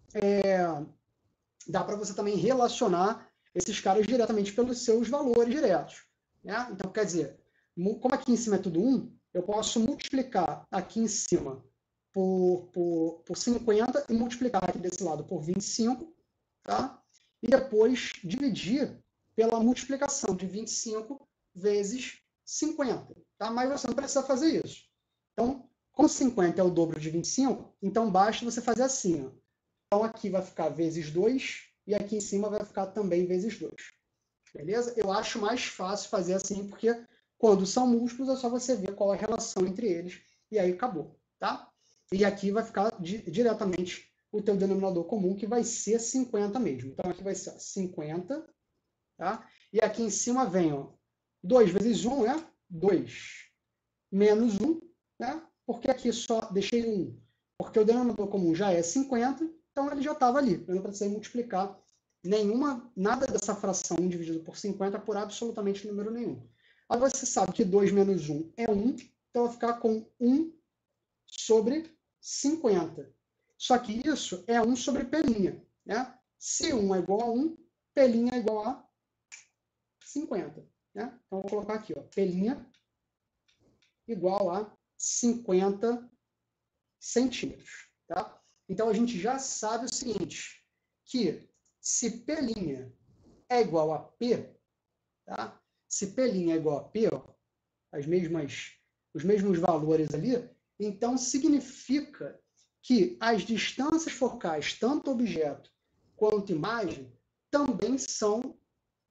relacionar esses caras diretamente pelos seus valores diretos, né? Então, quer dizer, como aqui em cima é tudo 1, eu posso multiplicar aqui em cima por 50 e multiplicar aqui desse lado por 25, tá? E depois dividir pela multiplicação de 25 vezes 50, tá? Mas você não precisa fazer isso. Então, como 50 é o dobro de 25, então basta você fazer assim, ó. Então, aqui vai ficar vezes 2 e aqui em cima vai ficar também vezes 2. Beleza? Eu acho mais fácil fazer assim, porque quando são múltiplos é só você ver qual é a relação entre eles e aí acabou, tá? E aqui vai ficar diretamente o teu denominador comum, que vai ser 50 mesmo. Então, aqui vai ser 50, tá? E aqui em cima vem, ó, 2 vezes 1 é 2, menos 1, né? Porque aqui só deixei 1, porque o denominador comum já é 50, então ele já estava ali. Eu não precisei multiplicar nada dessa fração 1 dividido por 50 por absolutamente número nenhum. Agora você sabe que 2 menos 1 é 1, então vai ficar com 1 sobre 50. Só que isso é 1 sobre P', né? Se 1 é igual a 1, P' é igual a 50. Né? Então, vou colocar aqui, ó, P' igual a 50 centímetros. Tá? Então, a gente já sabe o seguinte, que se P' é igual a P, tá? Se P' é igual a P, ó, os mesmos valores ali, então significa que as distâncias focais, tanto objeto quanto imagem, também são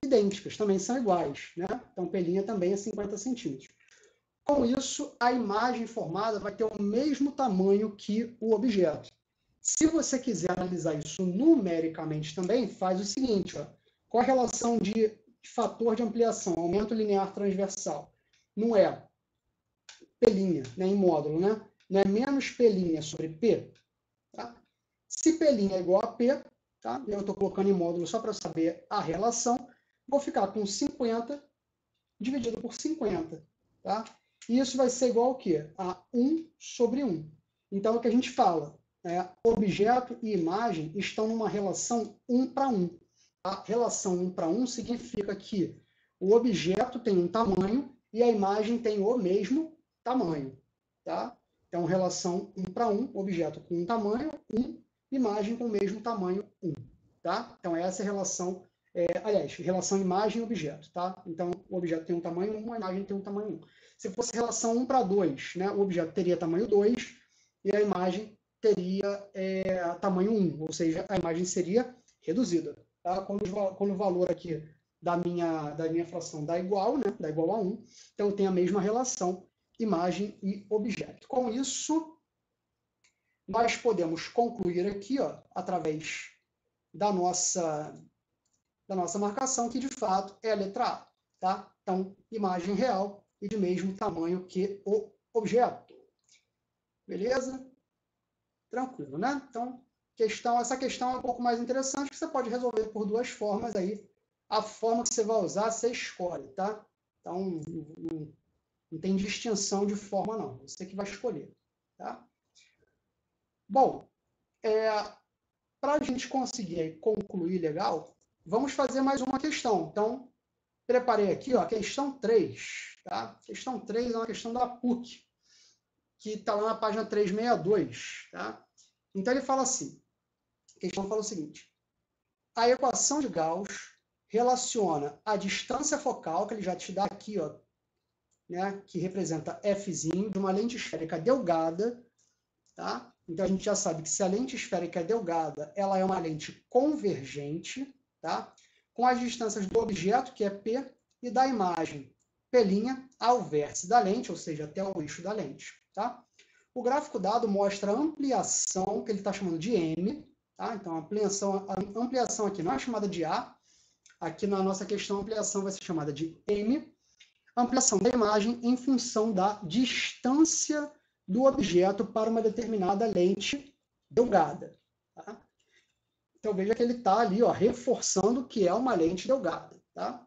idênticas, também são iguais, né? Então, P' também é 50 centímetros. Com isso, a imagem formada vai ter o mesmo tamanho que o objeto. Se você quiser analisar isso numericamente também, faz o seguinte, ó, qual a relação de fator de ampliação, aumento linear transversal? Não é P', né, em módulo, né? Não é menos P' sobre P? Tá? Se P' é igual a P, tá? Eu estou colocando em módulo só para saber a relação, vou ficar com 50 dividido por 50, tá? E isso vai ser igual ao quê? A 1 sobre 1. Então, o que a gente fala, objeto e imagem estão numa relação 1 para 1. A relação 1 para 1 significa que o objeto tem um tamanho e a imagem tem o mesmo tamanho, tá? Então, relação 1 para 1, objeto com um tamanho 1, imagem com o mesmo tamanho 1, tá? Então, essa é a relação, aliás, relação imagem e objeto, tá? Então, o objeto tem um tamanho 1, a imagem tem um tamanho 1. Se fosse relação 1 para 2, né, o objeto teria tamanho 2 e a imagem teria tamanho 1, ou seja, a imagem seria reduzida. Tá? Quando o valor aqui da minha fração dá igual, né, dá igual a 1, então eu tenho a mesma relação imagem e objeto. Com isso, nós podemos concluir aqui, ó, através da nossa marcação, que de fato é a letra A. Tá? Então, imagem real e de mesmo tamanho que o objeto. Beleza? Tranquilo, né? Então, essa questão é um pouco mais interessante, que você pode resolver por duas formas aí. A forma que você vai usar, você escolhe, tá? Então, não tem distinção de forma, não. Você que vai escolher, tá? Bom, para a gente conseguir concluir legal, vamos fazer mais uma questão. Então, preparei aqui, ó, a questão 3. Tá? Questão 3 é uma questão da PUC, que está lá na página 362. Tá? Então, ele fala assim, a questão fala o seguinte, a equação de Gauss relaciona a distância focal, que ele já te dá aqui, ó, né, que representa F de uma lente esférica delgada, tá? Então, a gente já sabe que se a lente esférica é delgada, ela é uma lente convergente, tá? Com as distâncias do objeto, que é P, e da imagem, P' ao vértice da lente, ou seja, até o eixo da lente. Tá? O gráfico dado mostra a ampliação, que ele está chamando de M. Tá? Então, a ampliação aqui não é chamada de A. Aqui na nossa questão, a ampliação vai ser chamada de M. A ampliação da imagem em função da distância do objeto para uma determinada lente delgada. Tá? Então, veja que ele está ali, ó, reforçando que é uma lente delgada. Tá?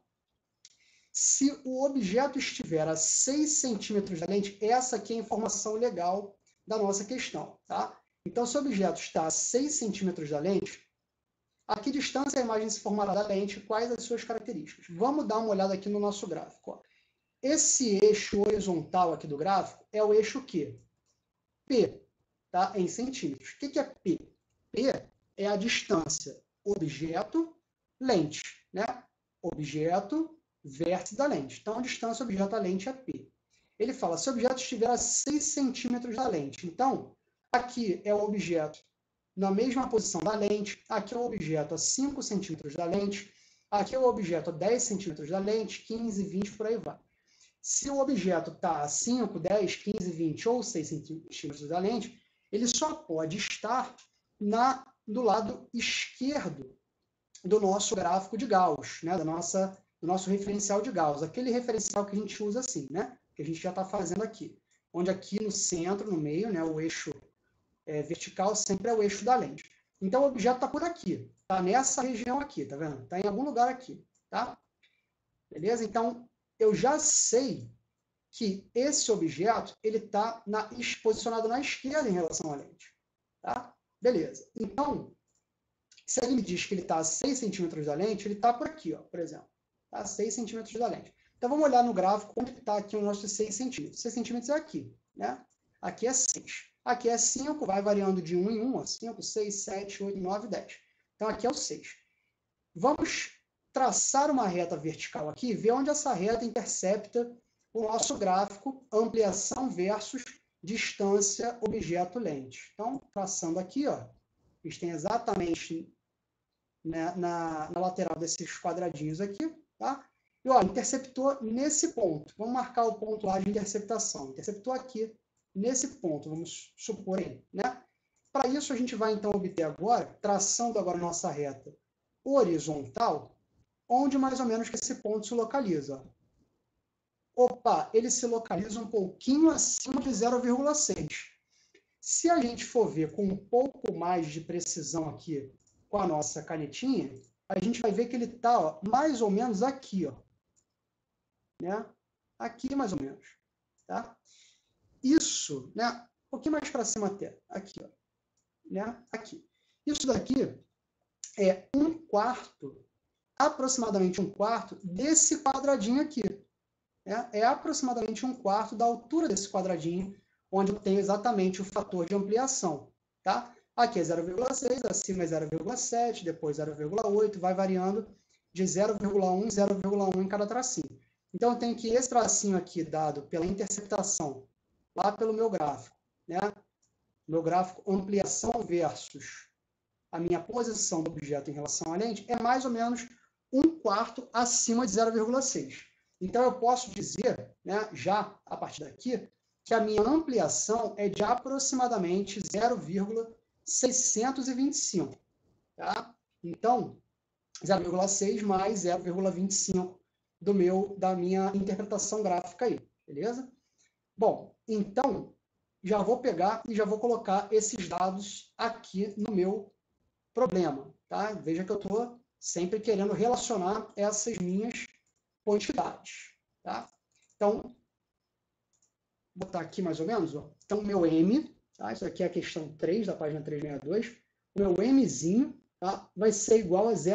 Se o objeto estiver a 6 centímetros da lente, essa aqui é a informação legal da nossa questão. Tá? Então, se o objeto está a 6 centímetros da lente, a que distância a imagem se formará da lente, quais as suas características? Vamos dar uma olhada aqui no nosso gráfico. Ó. Esse eixo horizontal aqui do gráfico é o eixo Q? P, tá? Em centímetros. O que é P? P é a distância objeto-lente, né? Objeto, vértice da lente. Então, a distância objeto-lente é P. Ele fala, se o objeto estiver a 6 centímetros da lente. Então, aqui é o objeto na mesma posição da lente, aqui é o objeto a 5 centímetros da lente, aqui é o objeto a 10 centímetros da lente, 15, 20, por aí vai. Se o objeto está a 5, 10, 15, 20 ou 6 centímetros da lente, ele só pode estar do lado esquerdo do nosso gráfico de Gauss, né? do nosso referencial de Gauss, aquele referencial que a gente usa assim, né? Que a gente já está fazendo aqui. Onde aqui no centro, no meio, né? O eixo vertical sempre é o eixo da lente. Então, o objeto está por aqui, está nessa região aqui, tá vendo? Está em algum lugar aqui, tá? Beleza? Então, eu já sei que esse objeto ele está posicionado na esquerda em relação à lente. Tá? Beleza. Então, se ele me diz que ele está a 6 centímetros da lente, ele está por aqui, ó, por exemplo. Tá? A 6 centímetros da lente. Então, vamos olhar no gráfico onde está aqui o nosso 6 centímetros. 6 centímetros é aqui. Né? Aqui é 6. Aqui é 5, vai variando de 1 em 1, ó, 5, 6, 7, 8, 9, 10. Então, aqui é o 6. Vamos traçar uma reta vertical aqui e ver onde essa reta intercepta o nosso gráfico, ampliação versus distância objeto-lente. Então, traçando aqui, ó, a gente tem exatamente, né, na lateral desses quadradinhos aqui, tá? E, ó, interceptou nesse ponto. Vamos marcar o ponto lá de interceptação. Interceptou aqui, nesse ponto, vamos supor aí, né? Para isso, a gente vai, então, obter agora, traçando agora nossa reta horizontal, onde mais ou menos que esse ponto se localiza. Opa, ele se localiza um pouquinho acima de 0,6. Se a gente for ver com um pouco mais de precisão aqui com a nossa canetinha, a gente vai ver que ele está mais ou menos aqui, ó, né? Aqui mais ou menos, tá? Isso, né? Um pouquinho mais para cima até, aqui, ó, né? Aqui. Isso daqui é 1/4, aproximadamente 1/4 desse quadradinho aqui. Né? É aproximadamente 1/4 da altura desse quadradinho, onde eu tenho exatamente o fator de ampliação. Tá? Aqui é 0,6, acima é 0,7, depois 0,8, vai variando de 0,1 0,1 em cada tracinho. Então, eu tenho que esse tracinho aqui dado pela interceptação, lá pelo meu gráfico, né? Meu gráfico ampliação versus a minha posição do objeto em relação à lente, é mais ou menos 1/4 acima de 0,6. Então, eu posso dizer, né, já a partir daqui, que a minha ampliação é de aproximadamente 0,625. Tá? Então, 0,6 mais 0,25 da minha interpretação gráfica aí, beleza? Bom, então, já vou pegar e já vou colocar esses dados aqui no meu problema, tá? Veja que eu estou sempre querendo relacionar essas minhas quantidades, tá? Então, vou botar aqui mais ou menos, ó. Então, meu M, tá? Isso aqui é a questão 3 da página 362, o meu Mzinho, tá? Vai ser igual a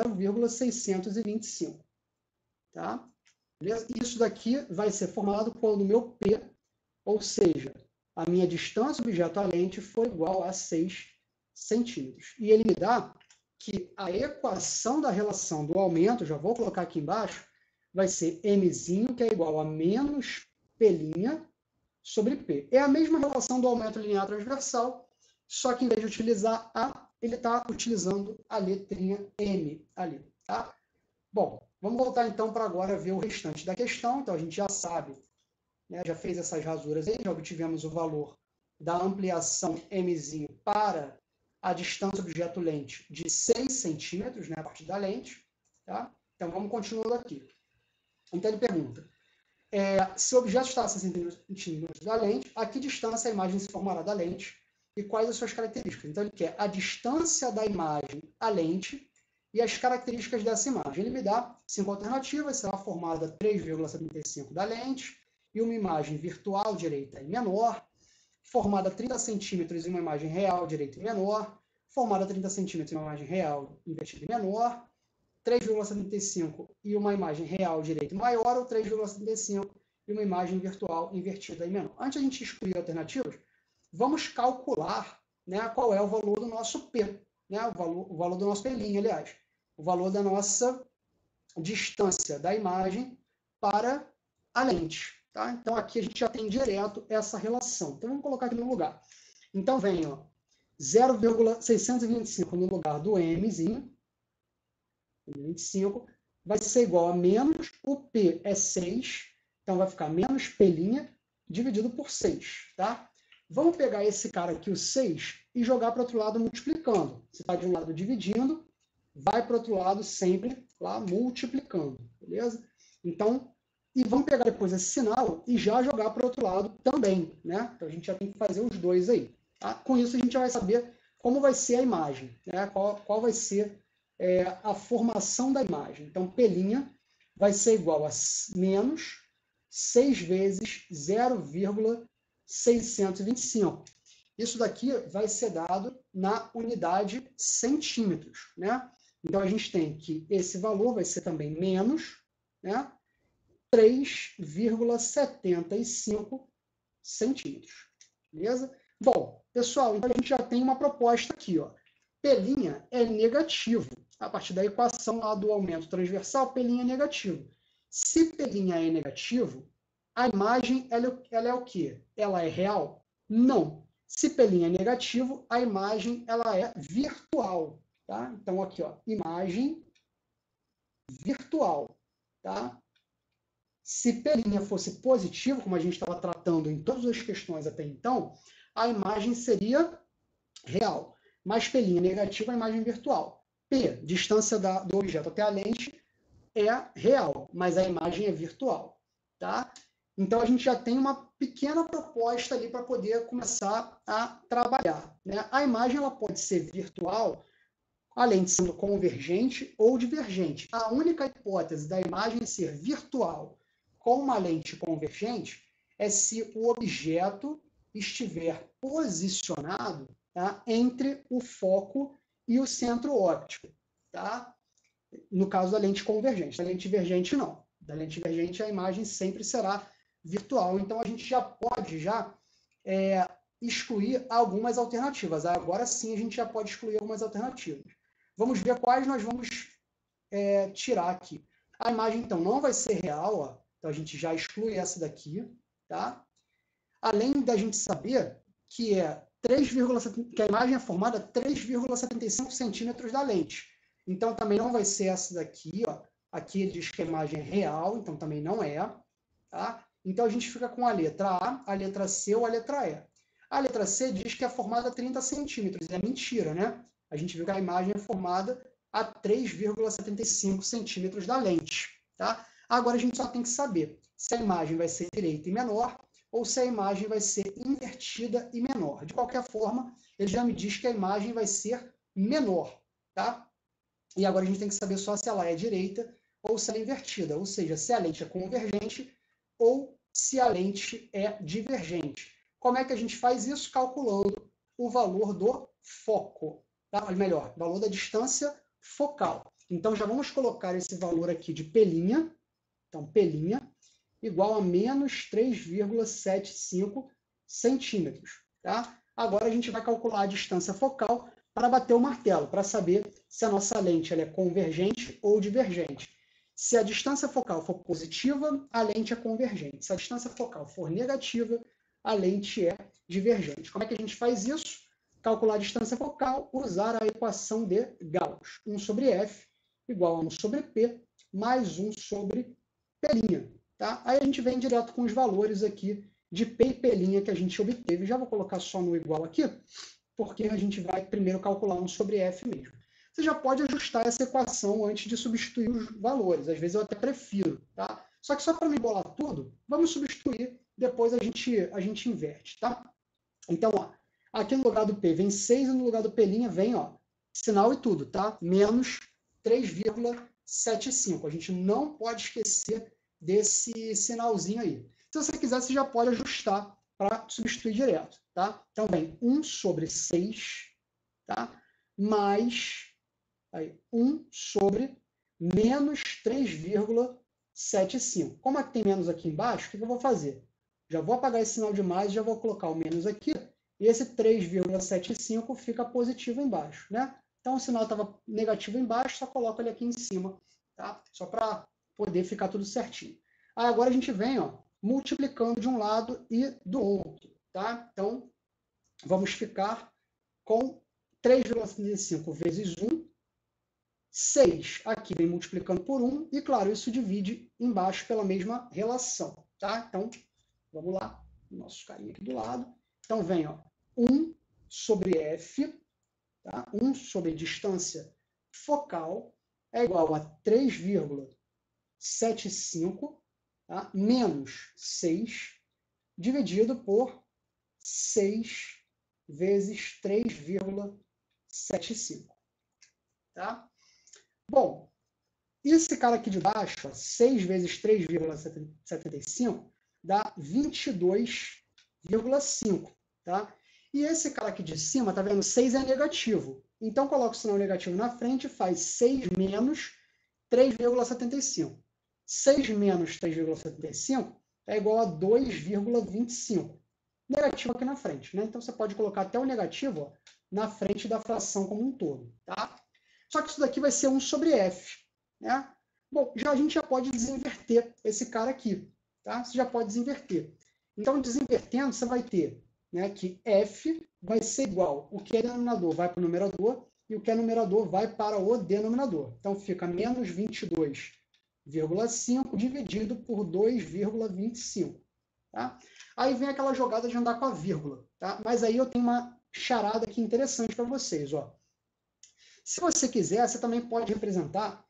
0,625, tá? Beleza? Isso daqui vai ser formado quando o meu P, ou seja, a minha distância do objeto à lente for igual a 6 centímetros. E ele me dá que a equação da relação do aumento, já vou colocar aqui embaixo, vai ser Mzinho, que é igual a menos P' sobre P. É a mesma relação do aumento linear transversal, só que em vez de utilizar A, ele está utilizando a letrinha M ali. Tá? Bom, vamos voltar então para agora ver o restante da questão. Então a gente já sabe, né, já fez essas rasuras aí, já obtivemos o valor da ampliação Mzinho para a distância do objeto lente de 6 centímetros, né, a partir da lente. Tá? Então vamos continuando aqui. Então ele pergunta, se o objeto está a 6 centímetros da lente, a que distância a imagem se formará da lente e quais as suas características? Então ele quer a distância da imagem à lente e as características dessa imagem. Ele me dá 5 alternativas, será formada 3,75 da lente e uma imagem virtual direita e menor, formada 30 centímetros e uma imagem real direita e menor, formada 30 centímetros e uma imagem real invertida e menor, 3,75 e uma imagem real direita maior, ou 3,75 e uma imagem virtual invertida e menor. Antes de a gente excluir alternativas, vamos calcular, né, qual é o valor do nosso P, né, o valor do nosso P', aliás, o valor da nossa distância da imagem para a lente. Tá? Então, aqui a gente já tem direto essa relação. Então, vamos colocar aqui no lugar. Então, vem 0,625 no lugar do Mzinho, 25, vai ser igual a menos, o P é 6, então vai ficar menos P' dividido por 6. Tá? Vamos pegar esse cara aqui, o 6, e jogar para o outro lado multiplicando. Você está de um lado dividindo, vai para o outro lado sempre lá multiplicando, beleza? Então, e vamos pegar depois esse sinal e já jogar para o outro lado também, né? Então a gente já tem que fazer os dois aí. Tá? Com isso a gente já vai saber como vai ser a imagem, né? Qual vai ser a formação da imagem. Então, P' vai ser igual a menos 6 vezes 0,625. Isso daqui vai ser dado na unidade centímetros, né? Então, a gente tem que esse valor vai ser também menos, né, 3,75 centímetros. Beleza? Bom, pessoal, então a gente já tem uma proposta aqui. Ó. P' é negativo. A partir da equação lá do aumento transversal, P' é negativo. Se P' é negativo, a imagem ela é o quê? Ela é real? Não. Se P' é negativo, a imagem ela é virtual. Tá? Então, aqui, ó, imagem virtual. tá? Se P' fosse positivo, como a gente estava tratando em todas as questões até então, a imagem seria real. Mas P' negativo é a imagem virtual. P, distância do objeto até a lente, é real, mas a imagem é virtual. Tá? Então, a gente já tem uma pequena proposta ali para poder começar a trabalhar. Né? A imagem ela pode ser virtual, a lente sendo convergente ou divergente. A única hipótese da imagem ser virtual com uma lente convergente é se o objeto estiver posicionado, tá, entre o foco e o centro óptico. Tá? No caso da lente convergente. Da lente divergente, não. Da lente divergente, a imagem sempre será virtual. Então, a gente já pode excluir algumas alternativas. Agora sim, a gente já pode excluir algumas alternativas. Vamos ver quais nós vamos tirar aqui. A imagem, então, não vai ser real. Ó. Então, a gente já exclui essa daqui. Tá? Além da gente saber que, que a imagem é formada a 3,75 centímetros da lente. Então, também não vai ser essa daqui. Ó. Aqui diz que a imagem é real, então também não é. Tá? Então, a gente fica com a letra A, a letra C ou a letra E. A letra C diz que é formada a 30 centímetros. É mentira, né? A gente viu que a imagem é formada a 3,75 centímetros da lente. Tá? Agora, a gente só tem que saber se a imagem vai ser direita e menor ou se a imagem vai ser invertida e menor. De qualquer forma, ele já me diz que a imagem vai ser menor. Tá? E agora a gente tem que saber só se ela é direita ou se ela é invertida, ou seja, se a lente é convergente ou se a lente é divergente. Como é que a gente faz isso? Calculando o valor do foco, tá? Ou melhor, o valor da distância focal. Então, já vamos colocar esse valor aqui de P', então P' igual a menos 3,75 centímetros. Tá? Agora a gente vai calcular a distância focal para bater o martelo, para saber se a nossa lente ela é convergente ou divergente. Se a distância focal for positiva, a lente é convergente. Se a distância focal for negativa, a lente é divergente. Como é que a gente faz isso? Calcular a distância focal, usar a equação de Gauss. 1 sobre F igual a 1 sobre P, mais 1 sobre P'. Tá? Aí a gente vem direto com os valores aqui de P e P' que a gente obteve. Já vou colocar só no igual aqui, porque a gente vai primeiro calcular 1 sobre F mesmo. Você já pode ajustar essa equação antes de substituir os valores. Às vezes eu até prefiro. Tá? Só que só para não embolar tudo, vamos substituir, depois a gente inverte. Tá? Então, ó, aqui no lugar do P vem 6 e no lugar do P' vem ó, sinal e tudo, tá? Menos 3,75. A gente não pode esquecer desse sinalzinho aí. Se você quiser, você já pode ajustar para substituir direto, tá? Então, vem 1 sobre 6, tá? Mais aí, 1 sobre menos 3,75. Como é que tem menos aqui embaixo, o que eu vou fazer? Já vou apagar esse sinal de mais e já vou colocar o menos aqui. E esse 3,75 fica positivo embaixo, né? Então, o sinal estava negativo embaixo, só coloco ele aqui em cima, tá? Só para poder ficar tudo certinho. Aí, agora a gente vem, ó, multiplicando de um lado e do outro, tá? Então, vamos ficar com 3,75 vezes 1, 6 aqui vem multiplicando por 1, e claro, isso divide embaixo pela mesma relação, tá? Então, vamos lá, nosso carinha aqui do lado. Então, vem, ó, 1 sobre F, tá? 1 sobre distância focal, é igual a 3,75, tá? Menos 6, dividido por 6 vezes 3,75. Tá? Bom, esse cara aqui de baixo, ó, 6 vezes 3,75, dá 22,5. Tá? E esse cara aqui de cima, tá vendo? 6 é negativo. Então, coloca o sinal negativo na frente e faz 6 menos 3,75. 6 menos 3,75 é igual a 2,25. Negativo aqui na frente, né? Então, você pode colocar até o negativo ó, na frente da fração como um todo, tá? Só que isso daqui vai ser 1 sobre F, né? Bom, a gente já pode desinverter esse cara aqui, tá? Você já pode desinverter. Então, desinvertendo, você vai ter, né, que F vai ser igual, o que é denominador vai para o numerador, e o que é numerador vai para o denominador. Então, fica menos 22,5 2,5 dividido por 2,25. Tá? Aí vem aquela jogada de andar com a vírgula. Tá? Mas aí eu tenho uma charada aqui interessante para vocês. Ó. Se você quiser, você também pode representar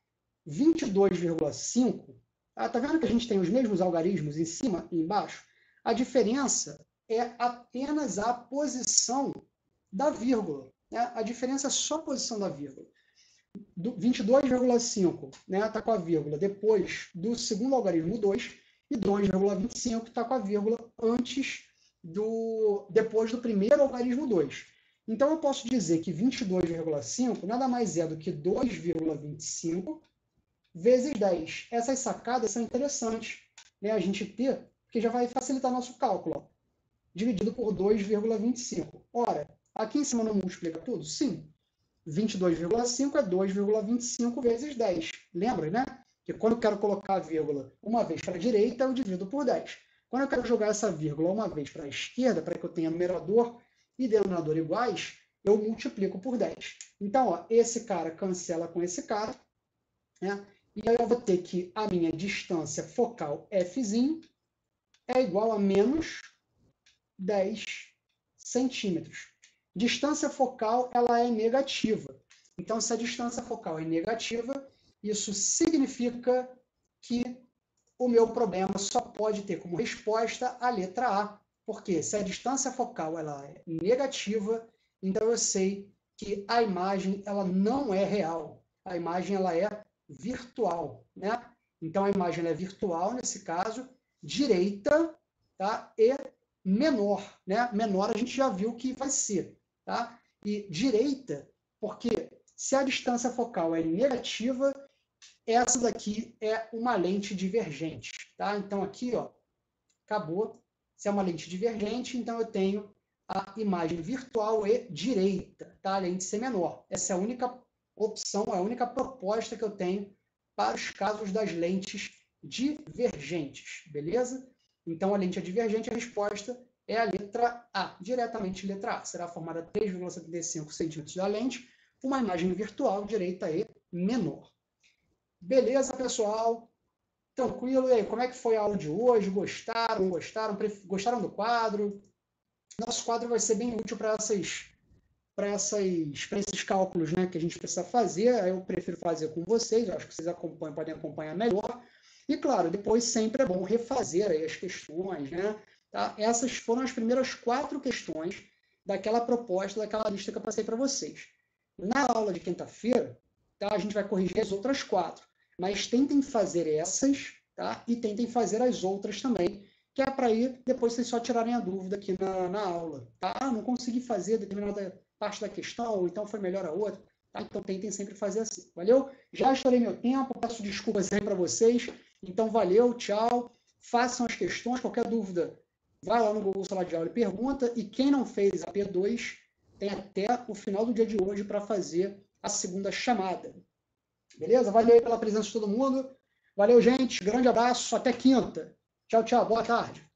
22,5. Tá vendo que a gente tem os mesmos algarismos em cima e embaixo? A diferença é apenas a posição da vírgula. Né? A diferença é só a posição da vírgula. 22,5 está com a vírgula depois do segundo algarismo 2 e 2,25 está com a vírgula depois do primeiro algarismo 2. Então, eu posso dizer que 22,5 nada mais é do que 2,25 vezes 10. Essas sacadas são interessantes, né, a gente ter, porque já vai facilitar nosso cálculo. Ó. Dividido por 2,25. Ora, aqui em cima não multiplica tudo? Sim. 22,5 é 2,25 vezes 10. Lembra, né? Que quando eu quero colocar a vírgula uma vez para a direita, eu divido por 10. Quando eu quero jogar essa vírgula uma vez para a esquerda, para que eu tenha numerador e denominador iguais, eu multiplico por 10. Então, ó, esse cara cancela com esse cara, né? E aí eu vou ter que a minha distância focal Fzinho é igual a menos 10 centímetros. Distância focal ela é negativa. Então, se a distância focal é negativa, isso significa que o meu problema só pode ter como resposta a letra A. Porque se a distância focal ela é negativa, então eu sei que a imagem ela não é real. A imagem ela é virtual. Né? Então, a imagem ela é virtual, nesse caso, direita, tá? E menor. Né? Menor a gente já viu que vai ser. Tá? E direita, porque se a distância focal é negativa, essa daqui é uma lente divergente. Tá? Então, aqui, ó, acabou. Se é uma lente divergente, então eu tenho a imagem virtual e direita, tá? Além de ser menor. Essa é a única opção, a única proposta que eu tenho para os casos das lentes divergentes, beleza? Então, a lente é divergente, a resposta é a letra A, diretamente letra A. Será formada 3,75 centímetros da lente, uma imagem virtual direita e menor. Beleza, pessoal? Tranquilo? E aí, como é que foi a aula de hoje? Gostaram? Gostaram do quadro? Nosso quadro vai ser bem útil para esses cálculos, né, que a gente precisa fazer. Eu prefiro fazer com vocês, eu acho que vocês podem acompanhar melhor. E, claro, depois sempre é bom refazer aí as questões, né? Tá? Essas foram as primeiras 4 questões daquela proposta, daquela lista que eu passei para vocês. Na aula de quinta-feira, tá, a gente vai corrigir as outras 4. Mas tentem fazer essas, tá? E tentem fazer as outras também, que é para aí depois vocês só tirarem a dúvida aqui na aula. Tá? Não consegui fazer determinada parte da questão, ou então foi melhor a outra. Tá? Então tentem sempre fazer assim. Valeu? Já estourei meu tempo, peço desculpas aí para vocês. Então valeu, tchau. Façam as questões, qualquer dúvida, vai lá no Google Sala de Aula e pergunta. E quem não fez a P2, tem até o final do dia de hoje para fazer a segunda chamada. Beleza? Valeu aí pela presença de todo mundo. Valeu, gente. Grande abraço. Até quinta. Tchau, tchau. Boa tarde.